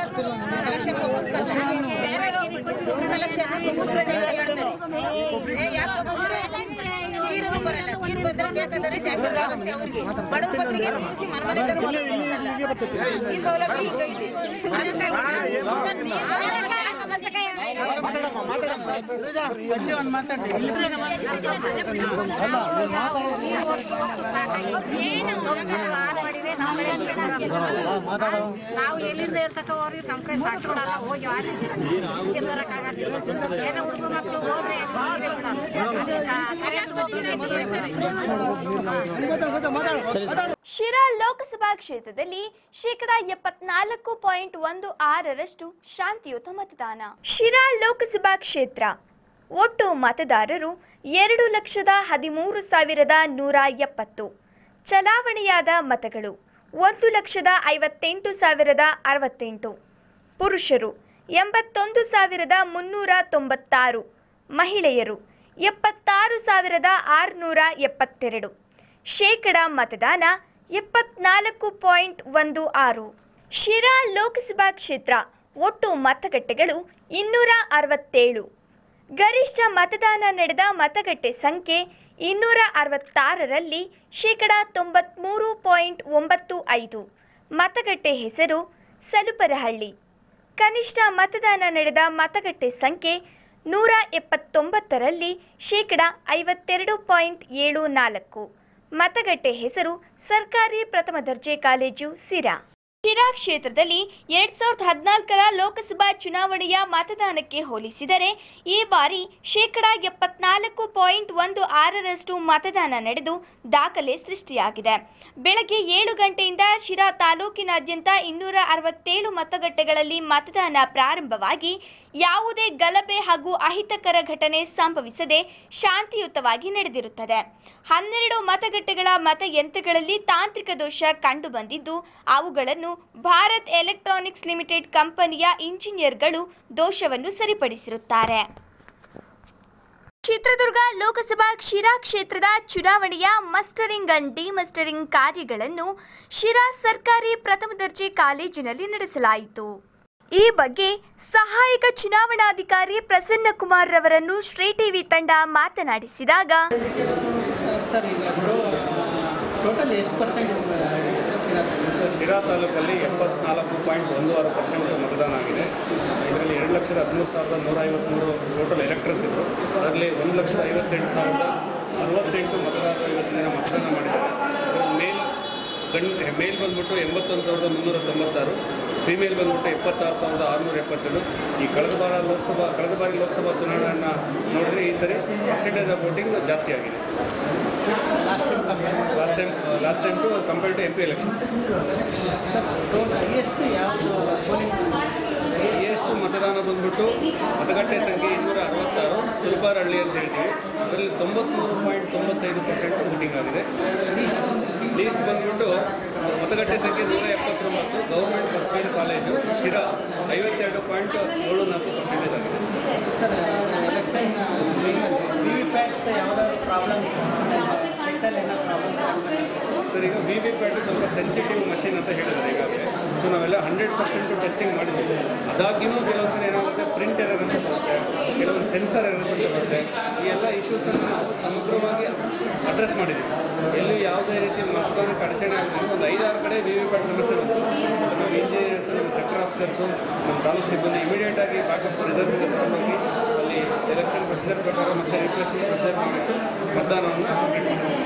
ನೀರು ಬರಲ್ಲ. ನೀರು ಬಂದ್ರೆ ಬೇಕಾದರೆ ಟ್ಯಾಂಕರ್ ವ್ಯವಸ್ಥೆ ಅವ್ರಿಗೆ, ಬಡವ್ರ ಬಗ್ಗರಿಗೆ ನೀರು ಸೌಲಭ್ಯ ಈಗ ಇದೆ. ನಾವು ಎಲ್ಲಿಂದ ಇರ್ತಕ್ಕ ಅವ್ರಿಗೆ ನಮ್ಮ ಕೈ ಸಾಟ್ಕೊಡಲ್ಲ. ಹೋಗಿ ಏನೋ ಹುಡುಗ ಮಕ್ಕಳು ಹೋದ್ರೆ ಶಿರಾ ಲೋಕಸಭಾ ಕ್ಷೇತ್ರದಲ್ಲಿ 74.16% ಶಾಂತಿಯುತ ಮತದಾನ. ಶಿರಾ ಲೋಕಸಭಾ ಕ್ಷೇತ್ರ ಒಟ್ಟು ಮತದಾರರು 2,13,170. ಚಲಾವಣೆಯಾದ ಮತಗಳು 1,58,068. ಪುರುಷರು 81,396. ಮಹಿಳೆಯರು 76,672. ಶೇಕಡ ಮತದಾನ 74.16. ಶಿರಾ ಲೋಕಸಭಾ ಕ್ಷೇತ್ರ ಒಟ್ಟು ಮತಗಟ್ಟೆಗಳು 267. ಗರಿಷ್ಠ ಮತದಾನ ನಡೆದ ಮತಗಟ್ಟೆ ಸಂಖ್ಯೆ 266ರಲ್ಲಿ ಶೇಕಡ 93.95. ಮತಗಟ್ಟೆ ಹೆಸರು ಸಲುಪರಹಳ್ಳಿ. ಕನಿಷ್ಠ ಮತದಾನ ನಡೆದ ಮತಗಟ್ಟೆ ಸಂಖ್ಯೆ 179ರಲ್ಲಿ 52.74%. ಮತಗಟ್ಟೆ ಹೆಸರು ಸರ್ಕಾರಿ ಪ್ರಥಮ ದರ್ಜೆ ಕಾಲೇಜು ಸಿರಾ. ಶಿರಾ ಕ್ಷೇತ್ರದಲ್ಲಿ 2014ರ ಲೋಕಸಭಾ ಚುನಾವಣೆಯ ಮತದಾನಕ್ಕೆ ಹೋಲಿಸಿದರೆ ಈ ಬಾರಿ 74.16% ಮತದಾನ ನಡೆದು ದಾಖಲೆ ಸೃಷ್ಟಿಯಾಗಿದೆ. ಬೆಳಗ್ಗೆ 7 ಗಂಟೆಯಿಂದ ಶಿರಾ ತಾಲೂಕಿನಾದ್ಯಂತ 267 ಮತಗಟ್ಟೆಗಳಲ್ಲಿ ಮತದಾನ ಪ್ರಾರಂಭವಾಗಿ ಯಾವುದೇ ಗಲಭೆ ಹಾಗೂ ಅಹಿತಕರ ಘಟನೆ ಸಂಭವಿಸದೆ ಶಾಂತಿಯುತವಾಗಿ ನಡೆದಿರುತ್ತದೆ. 12 ಮತಗಟ್ಟೆಗಳ ಮತಯಂತ್ರಗಳಲ್ಲಿ ತಾಂತ್ರಿಕ ದೋಷ ಕಂಡುಬಂದಿದ್ದು ಅವುಗಳನ್ನು ಭಾರತ್ ಎಲೆಕ್ಟ್ರಾನಿಕ್ಸ್ ಲಿಮಿಟೆಡ್ ಕಂಪನಿಯ ಇಂಜಿನಿಯರ್ಗಳು ದೋಷವನ್ನು ಸರಿಪಡಿಸಿರುತ್ತಾರೆ. ಚಿತ್ರದುರ್ಗ ಲೋಕಸಭಾ ಶಿರಾ ಕ್ಷೇತ್ರದ ಚುನಾವಣೆಯ ಮಸ್ಟರಿಂಗ್ ಅಂಡ್ ಡಿಮಸ್ಟರಿಂಗ್ ಕಾರ್ಯಗಳನ್ನು ಶಿರಾ ಸರ್ಕಾರಿ ಪ್ರಥಮ ದರ್ಜೆ ಕಾಲೇಜಿನಲ್ಲಿ ನಡೆಸಲಾಯಿತು. ಈ ಬಗ್ಗೆ ಸಹಾಯಕ ಚುನಾವಣಾಧಿಕಾರಿ ಪ್ರಸನ್ನ ಕುಮಾರ್ ರವರನ್ನು ಶ್ರೀ ಟಿವಿ ತಂಡ ಮಾತನಾಡಿಸಿದಾಗ, ಶಿರಾ ತಾಲೂಕಲ್ಲಿ 74.16% ಮತದಾನ ಆಗಿದೆ. ಇದರಲ್ಲಿ 2,13,153 ಟೋಟಲ್ ಎಲೆಕ್ಟರ್ಸ್ ಇದ್ದರು. ಅದರಲ್ಲಿ 1,58,068 ಮತದಾರರು ಇವತ್ತಿನ ಮತದಾನ ಮಾಡಿದ್ದಾರೆ. ಮೇಲ್ ಬಂದ್ಬಿಟ್ಟು 81,396, ಫಿಮೇಲ್ ಬಂದ್ಬಿಟ್ಟು 26,672. ಈ ಕಳೆದ ಬಾರಿ ಲೋಕಸಭಾ ಚುನಾವಣೆಯನ್ನು ನೋಡಿದ್ರೆ ಈ ಸರಿ ಪರ್ಸೆಂಟೇಜ್ ಆಫ್ ವೋಟಿಂಗ್ ಜಾಸ್ತಿ ಆಗಿದೆ. Last time to compare to MP elections. ಎಷ್ಟು ಮತದಾನ ಬಂದ್ಬಿಟ್ಟು ಮತಗಟ್ಟೆ ಸಂಖ್ಯೆ 266 ತುಲ್ಪಾರಹಳ್ಳಿ ಅಂತ ಹೇಳ್ತೀವಿ. ಅದರಲ್ಲಿ 93.95% ವೋಟಿಂಗ್ ಆಗಿದೆ. ಲೀಸ್ಟ್ ಬಂದ್ಬಿಟ್ಟು ಮತಗಟ್ಟೆ ಸಂಖ್ಯೆ 179 government first grade college Sira 52.74% ಆಗಿದೆ. ಸರ್, ಈಗ VVPAT ಸ್ವಲ್ಪ ಸೆನ್ಸಿಟಿವ್ ಮಷಿನ್ ಅಂತ ಹೇಳಿದ್ದಾರೆ ಈಗಾಗಲೇ. ಸೊ ನಾವೆಲ್ಲ 100% ಟೆಸ್ಟಿಂಗ್ ಮಾಡಿದ್ದೀವಿ. ಅದಾಗಿಯೂ ಕೆಲವೊಂದು ಏನಾಗುತ್ತೆ, ಪ್ರಿಂಟ್ ಎರರ್ ಅಂತ ಬರುತ್ತೆ, ಕೆಲವೊಂದು ಸೆನ್ಸರ್ ಎರರ್ ಅಂತ ಬರುತ್ತೆ. ಈ ಎಲ್ಲ ಇಶ್ಯೂಸನ್ನು ನಾವು ಸಮಗ್ರವಾಗಿ ಅಡ್ರೆಸ್ ಮಾಡಿದ್ದೀವಿ. ಎಲ್ಲಿ ಯಾವುದೇ ರೀತಿ ಮತದಾನಕ್ಕೆ ಅಡಚಣೆ ಆಗಬೇಕು. ಒಂದು 5-6 ಕಡೆ VVPAT ಸಮಸ್ಯೆ ಬಂತು. ನಮ್ಮ ಇಂಜಿನಿಯರ್ಸು, ನಮ್ಮ ಸೆಕ್ಟರ್ ಆಫೀಸರ್ಸು, ನಮ್ಮ ತಾಲೂಕು ಸಿಬ್ಬಂದಿ ಇಮಿಡಿಯೇಟ್ ಆಗಿ ಬ್ಯಾಕಪ್ ರಿಸರ್ವ್ ತಗೊಂಡೋಗಿ ಅಲ್ಲಿ ಎಲೆಕ್ಷನ್ ಪ್ರೊಸೀಜರ್ ಪ್ರಕಾರ ಮತ್ತು ರಿಪ್ಲೇಸ್ಮೆಂಟ್ ಪ್ರೊಸೀಜರ್ ಮಾಡಿಬಿಟ್ಟು ಮತದಾನವನ್ನು ಕಂಪ್ಲೀಟ್ ಮಾಡ್ತೀವಿ.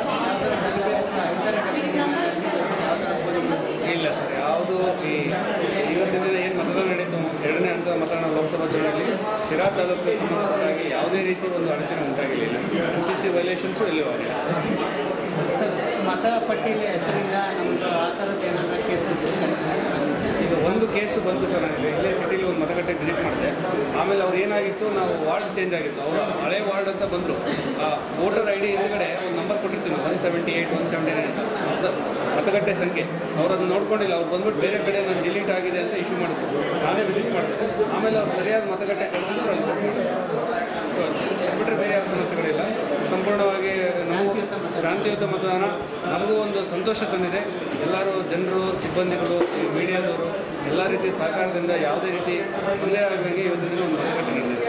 ಇಲ್ಲ ಸರ್, ಯಾವುದು ಇವತ್ತಿನ ದಿನ ಏನು ಮತದಾನ ನಡೀತು 2ನೇ ಹಂತದ ಮತದಾನ ಲೋಕಸಭಾ ಚುನಾವಣೆಯಲ್ಲಿ ಶಿರಾ ತಾಲೂಕಿಗೆ ಸಂಬಂಧಪಟ್ಟಾಗಿ ಯಾವುದೇ ರೀತಿ ಒಂದು ಅಡಚಣೆ ಉಂಟಾಗಿರಲಿಲ್ಲ. MCC ವೈಲೇಷನ್ಸು ಎಲ್ಲಿಯೂ ಆಗಿಲ್ಲ. ಮತಪಟ್ಟಿಯಲ್ಲಿ ಹೆಸರಿಲ್ಲ ನಮ್ಮದು ಆ ಥರದ್ದು ಏನಾದರೂ ಕೇಸಸ್? ಈಗ ಒಂದು ಕೇಸು ಬಂತು ಸರ್. ನನಗೆ ಇಲ್ಲೇ ಸಿಟಿಲಿ ಒಂದು ಮತಗಟ್ಟೆ ವಿಸಿಟ್ ಮಾಡಿದೆ. ಆಮೇಲೆ ಅವ್ರು ಏನಾಗಿತ್ತು, ನಾವು ವಾರ್ಡ್ ಚೇಂಜ್ ಆಗಿತ್ತು. ಅವರು ಹಳೆ ವಾರ್ಡ್ ಅಂತ ಬಂದರು. ವೋಟರ್ ID ಹಿಂದ್ಗಡೆ ಒಂದು ನಂಬರ್ ಕೊಟ್ಟಿರ್ತೀನಿ 178, 179 ಅಂತ ಮತಗಟ್ಟೆ ಸಂಖ್ಯೆ. ಅವ್ರು ಅದನ್ನ ನೋಡ್ಕೊಂಡಿಲ್ಲ. ಅವ್ರು ಬಂದ್ಬಿಟ್ಟು ಬೇರೆ ಕಡೆ ನಾನು ಡಿಲೀಟ್ ಆಗಿದೆ ಅಂತ ಇಶ್ಯೂ ಮಾಡಿದ್ರು. ನಾನೇ ವಿಸಿಟ್ ಮಾಡಿದೆ. ಆಮೇಲೆ ಅವ್ರು ಸರಿಯಾದ ಮತಗಟ್ಟೆ ಕಳಿಸಿದ್ರು. ಅಲ್ಲಿ ಬಿಟ್ಟರೆ ಬೇರೆ ಯಾವ ಸಮಸ್ಯೆಗಳಿಲ್ಲ. ಸಂಪೂರ್ಣವಾಗಿ ನಾವು ಶಾಂತಿಯುತ ಮತದಾನ ನಮಗೂ ಒಂದು ಸಂತೋಷ ತಂದಿದೆ. ಎಲ್ಲರೂ ಜನರು, ಸಿಬ್ಬಂದಿಗಳು, ಮೀಡಿಯಾದವರು ಎಲ್ಲ ರೀತಿಯ ಸಹಕಾರದಿಂದ ಯಾವುದೇ ರೀತಿ ತೊಂದರೆ ಆಗದಂಗೆ ಇವತ್ತಿನ ದಿನ ಒಂದು ಮತಗಟ್ಟೆ ನಡೆದಿದೆ.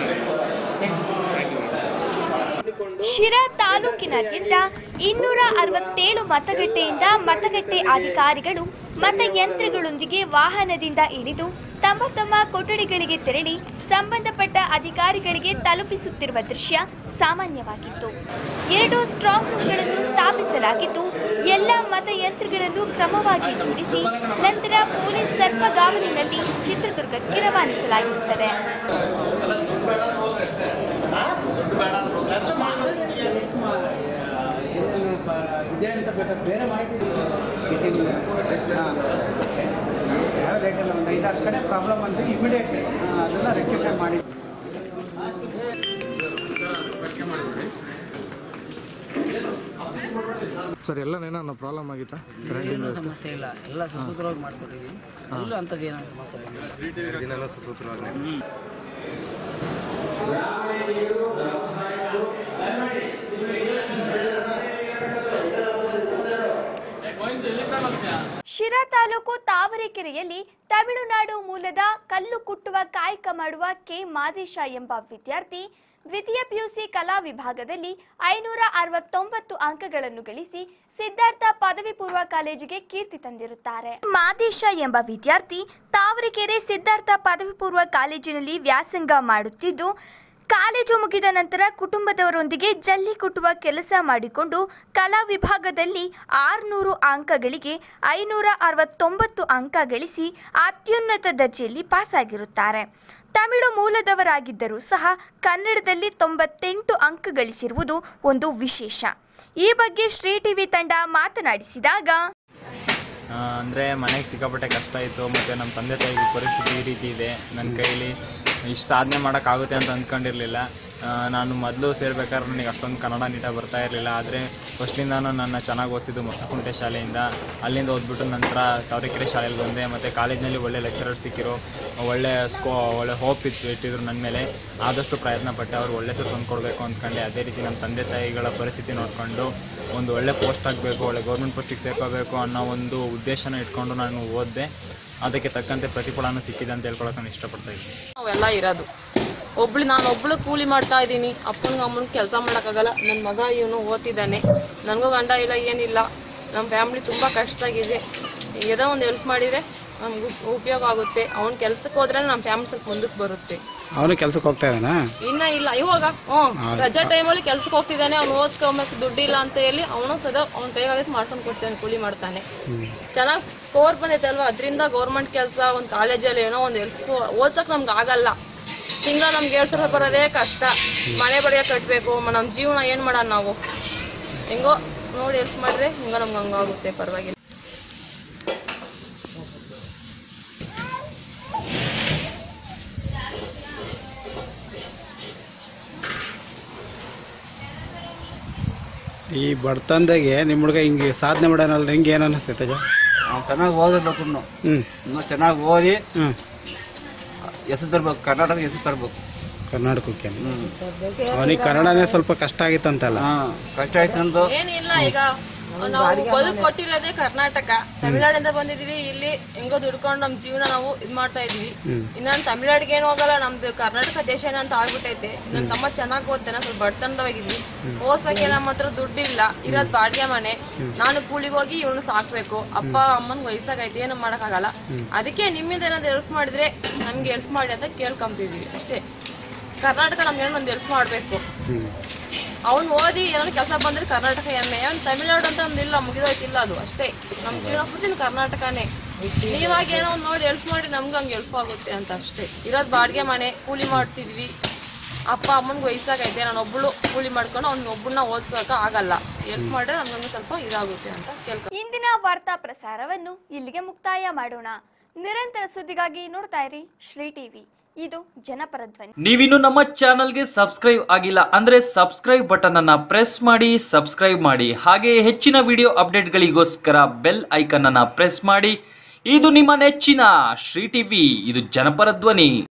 ಶಿರಾ ತಾಲೂಕಿನಾದ್ಯಂತ 267 ಮತಗಟ್ಟೆಯಿಂದ ಮತಗಟ್ಟೆ ಅಧಿಕಾರಿಗಳು ಮತಯಂತ್ರಗಳೊಂದಿಗೆ ವಾಹನದಿಂದ ಇಳಿದು ತಮ್ಮ ತಮ್ಮ ಕೊಠಡಿಗಳಿಗೆ ತೆರಳಿ ಸಂಬಂಧಪಟ್ಟ ಅಧಿಕಾರಿಗಳಿಗೆ ತಲುಪಿಸುತ್ತಿರುವ ದೃಶ್ಯ ಸಾಮಾನ್ಯವಾಗಿತ್ತು. 2 ಸ್ಟ್ರಾಂಗ್ ರೂಮ್ಗಳನ್ನು ಸ್ಥಾಪಿಸಲಾಗಿದ್ದು ಎಲ್ಲ ಮತಯಂತ್ರಗಳನ್ನು ಕ್ರಮವಾಗಿ ಜೋಡಿಸಿ ನಂತರ ಪೊಲೀಸ್ ಸರ್ಪಗಾವಲಿನಲ್ಲಿ ಚಿತ್ರದುರ್ಗಕ್ಕೆ ರವಾನಿಸಲಾಗಿರುತ್ತದೆ. ಇದೆ ಅಂತ ಬೇಕಾದ್ರೆ ಬೇರೆ ಮಾಹಿತಿ ಯಾವ ರೇಟಲ್ಲಿ ಒಂದು 5-6 ಕಡೆ ಪ್ರಾಬ್ಲಮ್ ಅಂದರೆ ಇಮಿಡಿಯೇಟ್ ಅದನ್ನು ರೆಕ್ಟಿಫೈ ಮಾಡಿ. ಸರ್, ಎಲ್ಲನೇನೋ ಪ್ರಾಬ್ಲಮ್ ಆಗಿತ್ತಾ? ಸಮಸ್ಯೆ ಇಲ್ಲ, ಎಲ್ಲ ಸುಸೂತ್ರವಾಗಿ ಮಾಡ್ಕೊಟ್ಟಿದ್ದೀವಿ. ಅಲ್ಲೂ ಅಂಥದ್ದು ಏನೋ ಸಮಸ್ಯೆ ಇಲ್ಲ. ಸುಸೂತ್ರವಾಗಿ. ಶಿರಾ ತಾಲೂಕು ತಾವರೆಕೆರೆಯಲ್ಲಿ ತಮಿಳುನಾಡು ಮೂಲದ ಕಲ್ಲು ಕುಟ್ಟುವ ಕಾಯಕ ಮಾಡುವ ಕೆ ಮಾದೇಶ ಎಂಬ ವಿದ್ಯಾರ್ಥಿ ದ್ವಿತೀಯ PUC ಕಲಾ ವಿಭಾಗದಲ್ಲಿ 569 ಅಂಕಗಳನ್ನು ಗಳಿಸಿ ಸಿದ್ಧಾರ್ಥ ಪದವಿ ಪೂರ್ವ ಕಾಲೇಜಿಗೆ ಕೀರ್ತಿ ತಂದಿರುತ್ತಾರೆ. ಮಾದೇಶ ಎಂಬ ವಿದ್ಯಾರ್ಥಿ ತಾವರೆಕೆರೆ ಸಿದ್ಧಾರ್ಥ ಪದವಿ ಪೂರ್ವ ಕಾಲೇಜಿನಲ್ಲಿ ವ್ಯಾಸಂಗ ಮಾಡುತ್ತಿದ್ದು, ಕಾಲೇಜು ಮುಗಿದ ನಂತರ ಕುಟುಂಬದವರೊಂದಿಗೆ ಜಲ್ಲಿ ಕುಟ್ಟುವ ಕೆಲಸ ಮಾಡಿಕೊಂಡು ಕಲಾ ವಿಭಾಗದಲ್ಲಿ 600 ಅಂಕಗಳಿಗೆ 569 ಅಂಕ ಗಳಿಸಿ ಅತ್ಯುನ್ನತ ದರ್ಜೆಯಲ್ಲಿ ಪಾಸಾಗಿರುತ್ತಾರೆ. ತಮಿಳು ಮೂಲದವರಾಗಿದ್ದರೂ ಸಹ ಕನ್ನಡದಲ್ಲಿ 98 ಅಂಕ ಗಳಿಸಿರುವುದು ಒಂದು ವಿಶೇಷ. ಈ ಬಗ್ಗೆ ಶ್ರೀ ಟಿವಿ ತಂಡ ಮಾತನಾಡಿಸಿದಾಗ, ಅಂದರೆ ಮನೆಗೆ ಸಿಕ್ಕಾಪಟ್ಟೆ ಕಷ್ಟ ಇತ್ತು, ಮತ್ತು ನಮ್ಮ ತಂದೆ ತಾಯಿಗೆ ಪರಿಸ್ಥಿತಿ ಈ ರೀತಿ ಇದೆ, ನನ್ನ ಕೈಲಿ ಇಷ್ಟು ಸಾಧನೆ ಮಾಡೋಕ್ಕಾಗುತ್ತೆ ಅಂತ ಅಂದ್ಕೊಂಡಿರಲಿಲ್ಲ. ನಾನು ಮೊದಲು ಸೇರ್ಬೇಕಾದ್ರೆ ನನಗೆ ಅಷ್ಟೊಂದು ಕನ್ನಡ ನೀಟಾಗಿ ಬರ್ತಾ ಇರಲಿಲ್ಲ. ಆದರೆ ಫಸ್ಟ್ಲಿಂದ ನನ್ನ ಚೆನ್ನಾಗಿ ಓದಿಸಿದ್ದು ಮೊಸಕುಂಟೆ ಶಾಲೆಯಿಂದ, ಅಲ್ಲಿಂದ ಓದ್ಬಿಟ್ಟು ನಂತರ ತಾವರೆಕೆರೆ ಶಾಲೆಗೆ ಬಂದೆ. ಮತ್ತು ಕಾಲೇಜಿನಲ್ಲಿ ಒಳ್ಳೆ ಲೆಕ್ಚರರ್ ಸಿಕ್ಕಿರು, ಒಳ್ಳೆ ಹೋಪ್ ಇಟ್ಟಿದ್ರು ನನ್ನ ಮೇಲೆ. ಆದಷ್ಟು ಪ್ರಯತ್ನ ಪಟ್ಟೆ, ಅವ್ರು ಒಳ್ಳೆ ಹೆಸರು ತಂದುಕೊಡ್ಬೇಕು ಅಂದ್ಕೊಂಡೆ. ಅದೇ ರೀತಿ ನಮ್ಮ ತಂದೆ ತಾಯಿಗಳ ಪರಿಸ್ಥಿತಿ ನೋಡಿಕೊಂಡು ಒಂದು ಒಳ್ಳೆ ಪೋಸ್ಟ್ ಆಗಬೇಕು, ಒಳ್ಳೆ ಗೌರ್ಮೆಂಟ್ ಪೋಸ್ಟಿಗೆ ಸೇರ್ಕೋಬೇಕು ಅನ್ನೋ ಒಂದು ಉದ್ದೇಶನ ಇಟ್ಕೊಂಡು ನಾನು ಓದಿದೆ. ಅದಕ್ಕೆ ತಕ್ಕಂತೆ ಪ್ರತಿಫಲನೂ ಸಿಕ್ಕಿದೆ ಅಂತ ಹೇಳ್ಕೊಳಕ್ಕೆ ನಾನು ಇಷ್ಟಪಡ್ತಾ ಇದ್ದೀನಿ. ನಾವೆಲ್ಲ ಇರೋದು ನಾನು ಒಬ್ಳು ಕೂಲಿ ಮಾಡ್ತಾ ಇದ್ದೀನಿ. ಅಪ್ಪನಿಗೆ ಅಮ್ಮನಿಗೆ ಕೆಲಸ ಮಾಡೋಕ್ಕಾಗಲ್ಲ. ನನ್ನ ಮಗ ಇವನು ಓದ್ತಿದ್ದಾನೆ, ನನಗೂ ಗಂಡ ಇಲ್ಲ, ಏನಿಲ್ಲ. ನಮ್ಮ ಫ್ಯಾಮಿಲಿ ತುಂಬ ಕಷ್ಟದಾಗಿದೆ. ಏನೋ ಒಂದು ಹೆಲ್ಪ್ ಮಾಡಿದರೆ ನಮ್ಗೆ ಉಪಯೋಗ ಆಗುತ್ತೆ. ಅವ್ನು ಕೆಲ್ಸಕ್ಕೆ ಹೋದ್ರೆ ನಮ್ಮ ಫ್ಯಾಮಿಲಿ ಸ್ವಲ್ಪ ಮುಂದಕ್ಕೆ ಬರುತ್ತೆ. ಅವನು ಕೆಲ್ಸಕ್ಕೆ ಹೋಗ್ತಾ ಇದ್ದಾನಾ? ಇನ್ನ ಇಲ್ಲ, ಇವಾಗ ರಜಾ ಟೈಮಲ್ಲಿ ಕೆಲ್ಸಕ್ಕೆ ಹೋಗ್ತಿದ್ದಾನೆ. ಅವ್ನು ಓದ್ಕೊಬೇಕು, ದುಡ್ಡಿಲ್ಲ ಅಂತ ಹೇಳಿ ಅವನು ಸದಾ ಅವ್ನ ಕೈಗಾಗತ್ತೆ ಮಾಡ್ಕೊಂಡು ಕೊಡ್ತಾನೆ, ಕೂಲಿ ಮಾಡ್ತಾನೆ. ಚೆನ್ನಾಗಿ ಸ್ಕೋರ್ ಬಂದೈತೆ ಅಲ್ವಾ, ಅದರಿಂದ ಗೌರ್ಮೆಂಟ್ ಕೆಲಸ ಒಂದು ಕಾಲೇಜಲ್ಲಿ ಏನೋ ಒಂದು ಹೆಲ್ಪ್ ಓದ್ಸಕ್ ನಮ್ಗೆ ಆಗಲ್ಲ. ತಿಂಗಳ ನಮ್ಗೆ 7 ಸಾವಿರ ಬರೋದೇ ಕಷ್ಟ. ಮನೆ ಬಡಿಯ ಕಟ್ಟಬೇಕು, ನಮ್ಮ ಜೀವನ ಏನು ಮಾಡೋಣ ನಾವು? ಹೆಂಗೋ ನೋಡಿ ಹೆಲ್ಪ್ ಮಾಡಿದ್ರೆ ಹಿಂಗ ನಮ್ಗೆ ಹಂಗಾಗುತ್ತೆ, ಪರವಾಗಿಲ್ಲ. ಈ ಬಡತನದಾಗೆ ನಿಮ್ಮ ಹುಡುಗ ಹಿಂಗೆ ಸಾಧನೆ ಮಾಡೋನಲ್ಲ, ಹಿಂಗೆ ಏನು ಅನ್ನಿಸ್ತೈತೆ? ಚೆನ್ನಾಗಿ ಓದಬೇಕು, ಇನ್ನೂ ಚೆನ್ನಾಗಿ ಓದಿ ಹೆಸರು ತರ್ಬೇಕು, ಕರ್ನಾಟಕ ಹೆಸರು ತರ್ಬೇಕು. ಕರ್ನಾಟಕಕ್ಕೆ ಅವನಿಗೆ ಕನ್ನಡನೇ ಸ್ವಲ್ಪ ಕಷ್ಟ ಆಗಿತ್ತಂತಲ್ಲ? ಕಷ್ಟ ಆಯ್ತಂತ ಏನಿಲ್ಲ, ಈಗ ನಾವು ಬದುಕು ಕೊಟ್ಟಿರೋದೇ ಕರ್ನಾಟಕ. ತಮಿಳ್ನಾಡಿಂದ ಬಂದಿದೀವಿ, ಇಲ್ಲಿ ಹೆಂಗೋ ದುಡ್ಕೊಂಡು ನಮ್ ಜೀವನ ನಾವು ಇದ್ ಮಾಡ್ತಾ ಇದೀವಿ. ಇನ್ನ ತಮಿಳ್ನಾಡಿಗೆ ಏನು ಹೋಗಲ್ಲ, ನಮ್ದು ಕರ್ನಾಟಕ ದೇಶ ಅಂತ ಆಗ್ಬಿಟ್ಟೈತೆ. ನನ್ ತಮ್ಮ ಚೆನ್ನಾಗಿ ಓದ್ತಾನೆ, ಸ್ವಲ್ಪ ಬಡತನವಾಗಿದ್ವಿ. ಓದ್ಸಕ್ಕೆ ನಮ್ಮ ಹತ್ರ ದುಡ್ಡಿಲ್ಲ, ಇರೋದ್ ಬಾಡಿಗೆ ಮನೆ. ನಾನು ಕೂಲಿಗೆ ಹೋಗಿ ಇವನು ಸಾಕ್ಬೇಕು. ಅಪ್ಪ ಅಮ್ಮನ್ಗೆ ವಯಸ್ಸಾಗೈತೆ, ಏನು ಮಾಡಕ್ಕಾಗಲ್ಲ. ಅದಕ್ಕೆ ನಿಮ್ಮಿಂದ ಏನಾದ್ರು ಹೆಲ್ಪ್ ಮಾಡಿದ್ರೆ ನಮ್ಗೆ ಹೆಲ್ಪ್ ಮಾಡಿ ಅಂತ ಕೇಳ್ಕೊಂತಿದೀವಿ ಅಷ್ಟೇ. ಕರ್ನಾಟಕ ನಮ್ಗೆ ಏನೋ ಒಂದು ಹೆಲ್ಪ್ ಮಾಡ್ಬೇಕು. ಅವ್ನು ಓದಿ ಏನಾದ್ರು ಕೆಲಸ ಬಂದ್ರೆ ಕರ್ನಾಟಕ ಹೆಮ್ಮೆ. ಅವ್ನು ತಮಿಳ್ನಾಡು ಅಂತ ಒಂದಿಲ್ಲ, ಮುಗಿದೋಯ್ತಿಲ್ಲ, ಅದು ಅಷ್ಟೇ. ನಮ್ ಜೀವನ ಪೂರ್ತಿ ಕರ್ನಾಟಕನೇ. ನೀವಾಗ ಏನೋ ಒಂದು ನೋಡಿ ಹೆಲ್ಪ್ ಮಾಡಿ ನಮ್ಗೆ ಹಂಗೆ ಹೆಲ್ಪ್ ಆಗುತ್ತೆ ಅಂತ ಅಷ್ಟೇ. ಇರೋದ್ ಬಾಡಿಗೆ ಮನೆ, ಕೂಲಿ ಮಾಡ್ತಿದ್ವಿ. ಅಪ್ಪ ಅಮ್ಮನ್ಗೆ ವಯಸ್ಸಾಗೈತೆ, ನಾನು ಒಬ್ಬಳು ಕೂಲಿ ಮಾಡ್ಕೊಂಡು ಅವ್ನಿಗೊಬ್ಬಳನ್ನ ಓದ್ಸೋಕೆ ಆಗಲ್ಲ. ಹೆಲ್ಪ್ ಮಾಡಿದ್ರೆ ನಮ್ಗೆ ಸ್ವಲ್ಪ ಇದಾಗುತ್ತೆ ಅಂತ ಕೇಳ್ಕೊ. ಇಂದಿನ ವಾರ್ತಾ ಪ್ರಸಾರವನ್ನು ಇಲ್ಲಿಗೆ ಮುಕ್ತಾಯ ಮಾಡೋಣ. ನಿರಂತರ ಸುದ್ದಿಗಾಗಿ ನೋಡ್ತಾ ಇರಿ ಶ್ರೀ ಟಿವಿ. ಇದು ಜನಪರ ಧ್ವನಿ. ನೀವಿನ್ನು ನಮ್ಮ ಚಾನಲ್ಗೆ ಸಬ್ಸ್ಕ್ರೈಬ್ ಆಗಿಲ್ಲ ಅಂದ್ರೆ ಸಬ್ಸ್ಕ್ರೈಬ್ ಬಟನ್ ಅನ್ನ ಪ್ರೆಸ್ ಮಾಡಿ, ಸಬ್ಸ್ಕ್ರೈಬ್ ಮಾಡಿ. ಹಾಗೆ ಹೆಚ್ಚಿನ ವಿಡಿಯೋ ಅಪ್ಡೇಟ್ಗಳಿಗೋಸ್ಕರ ಬೆಲ್ ಐಕನ್ ಅನ್ನ ಪ್ರೆಸ್ ಮಾಡಿ. ಇದು ನಿಮ್ಮ ನೆಚ್ಚಿನ ಶ್ರೀ ಟಿವಿ, ಇದು ಜನಪರ ಧ್ವನಿ.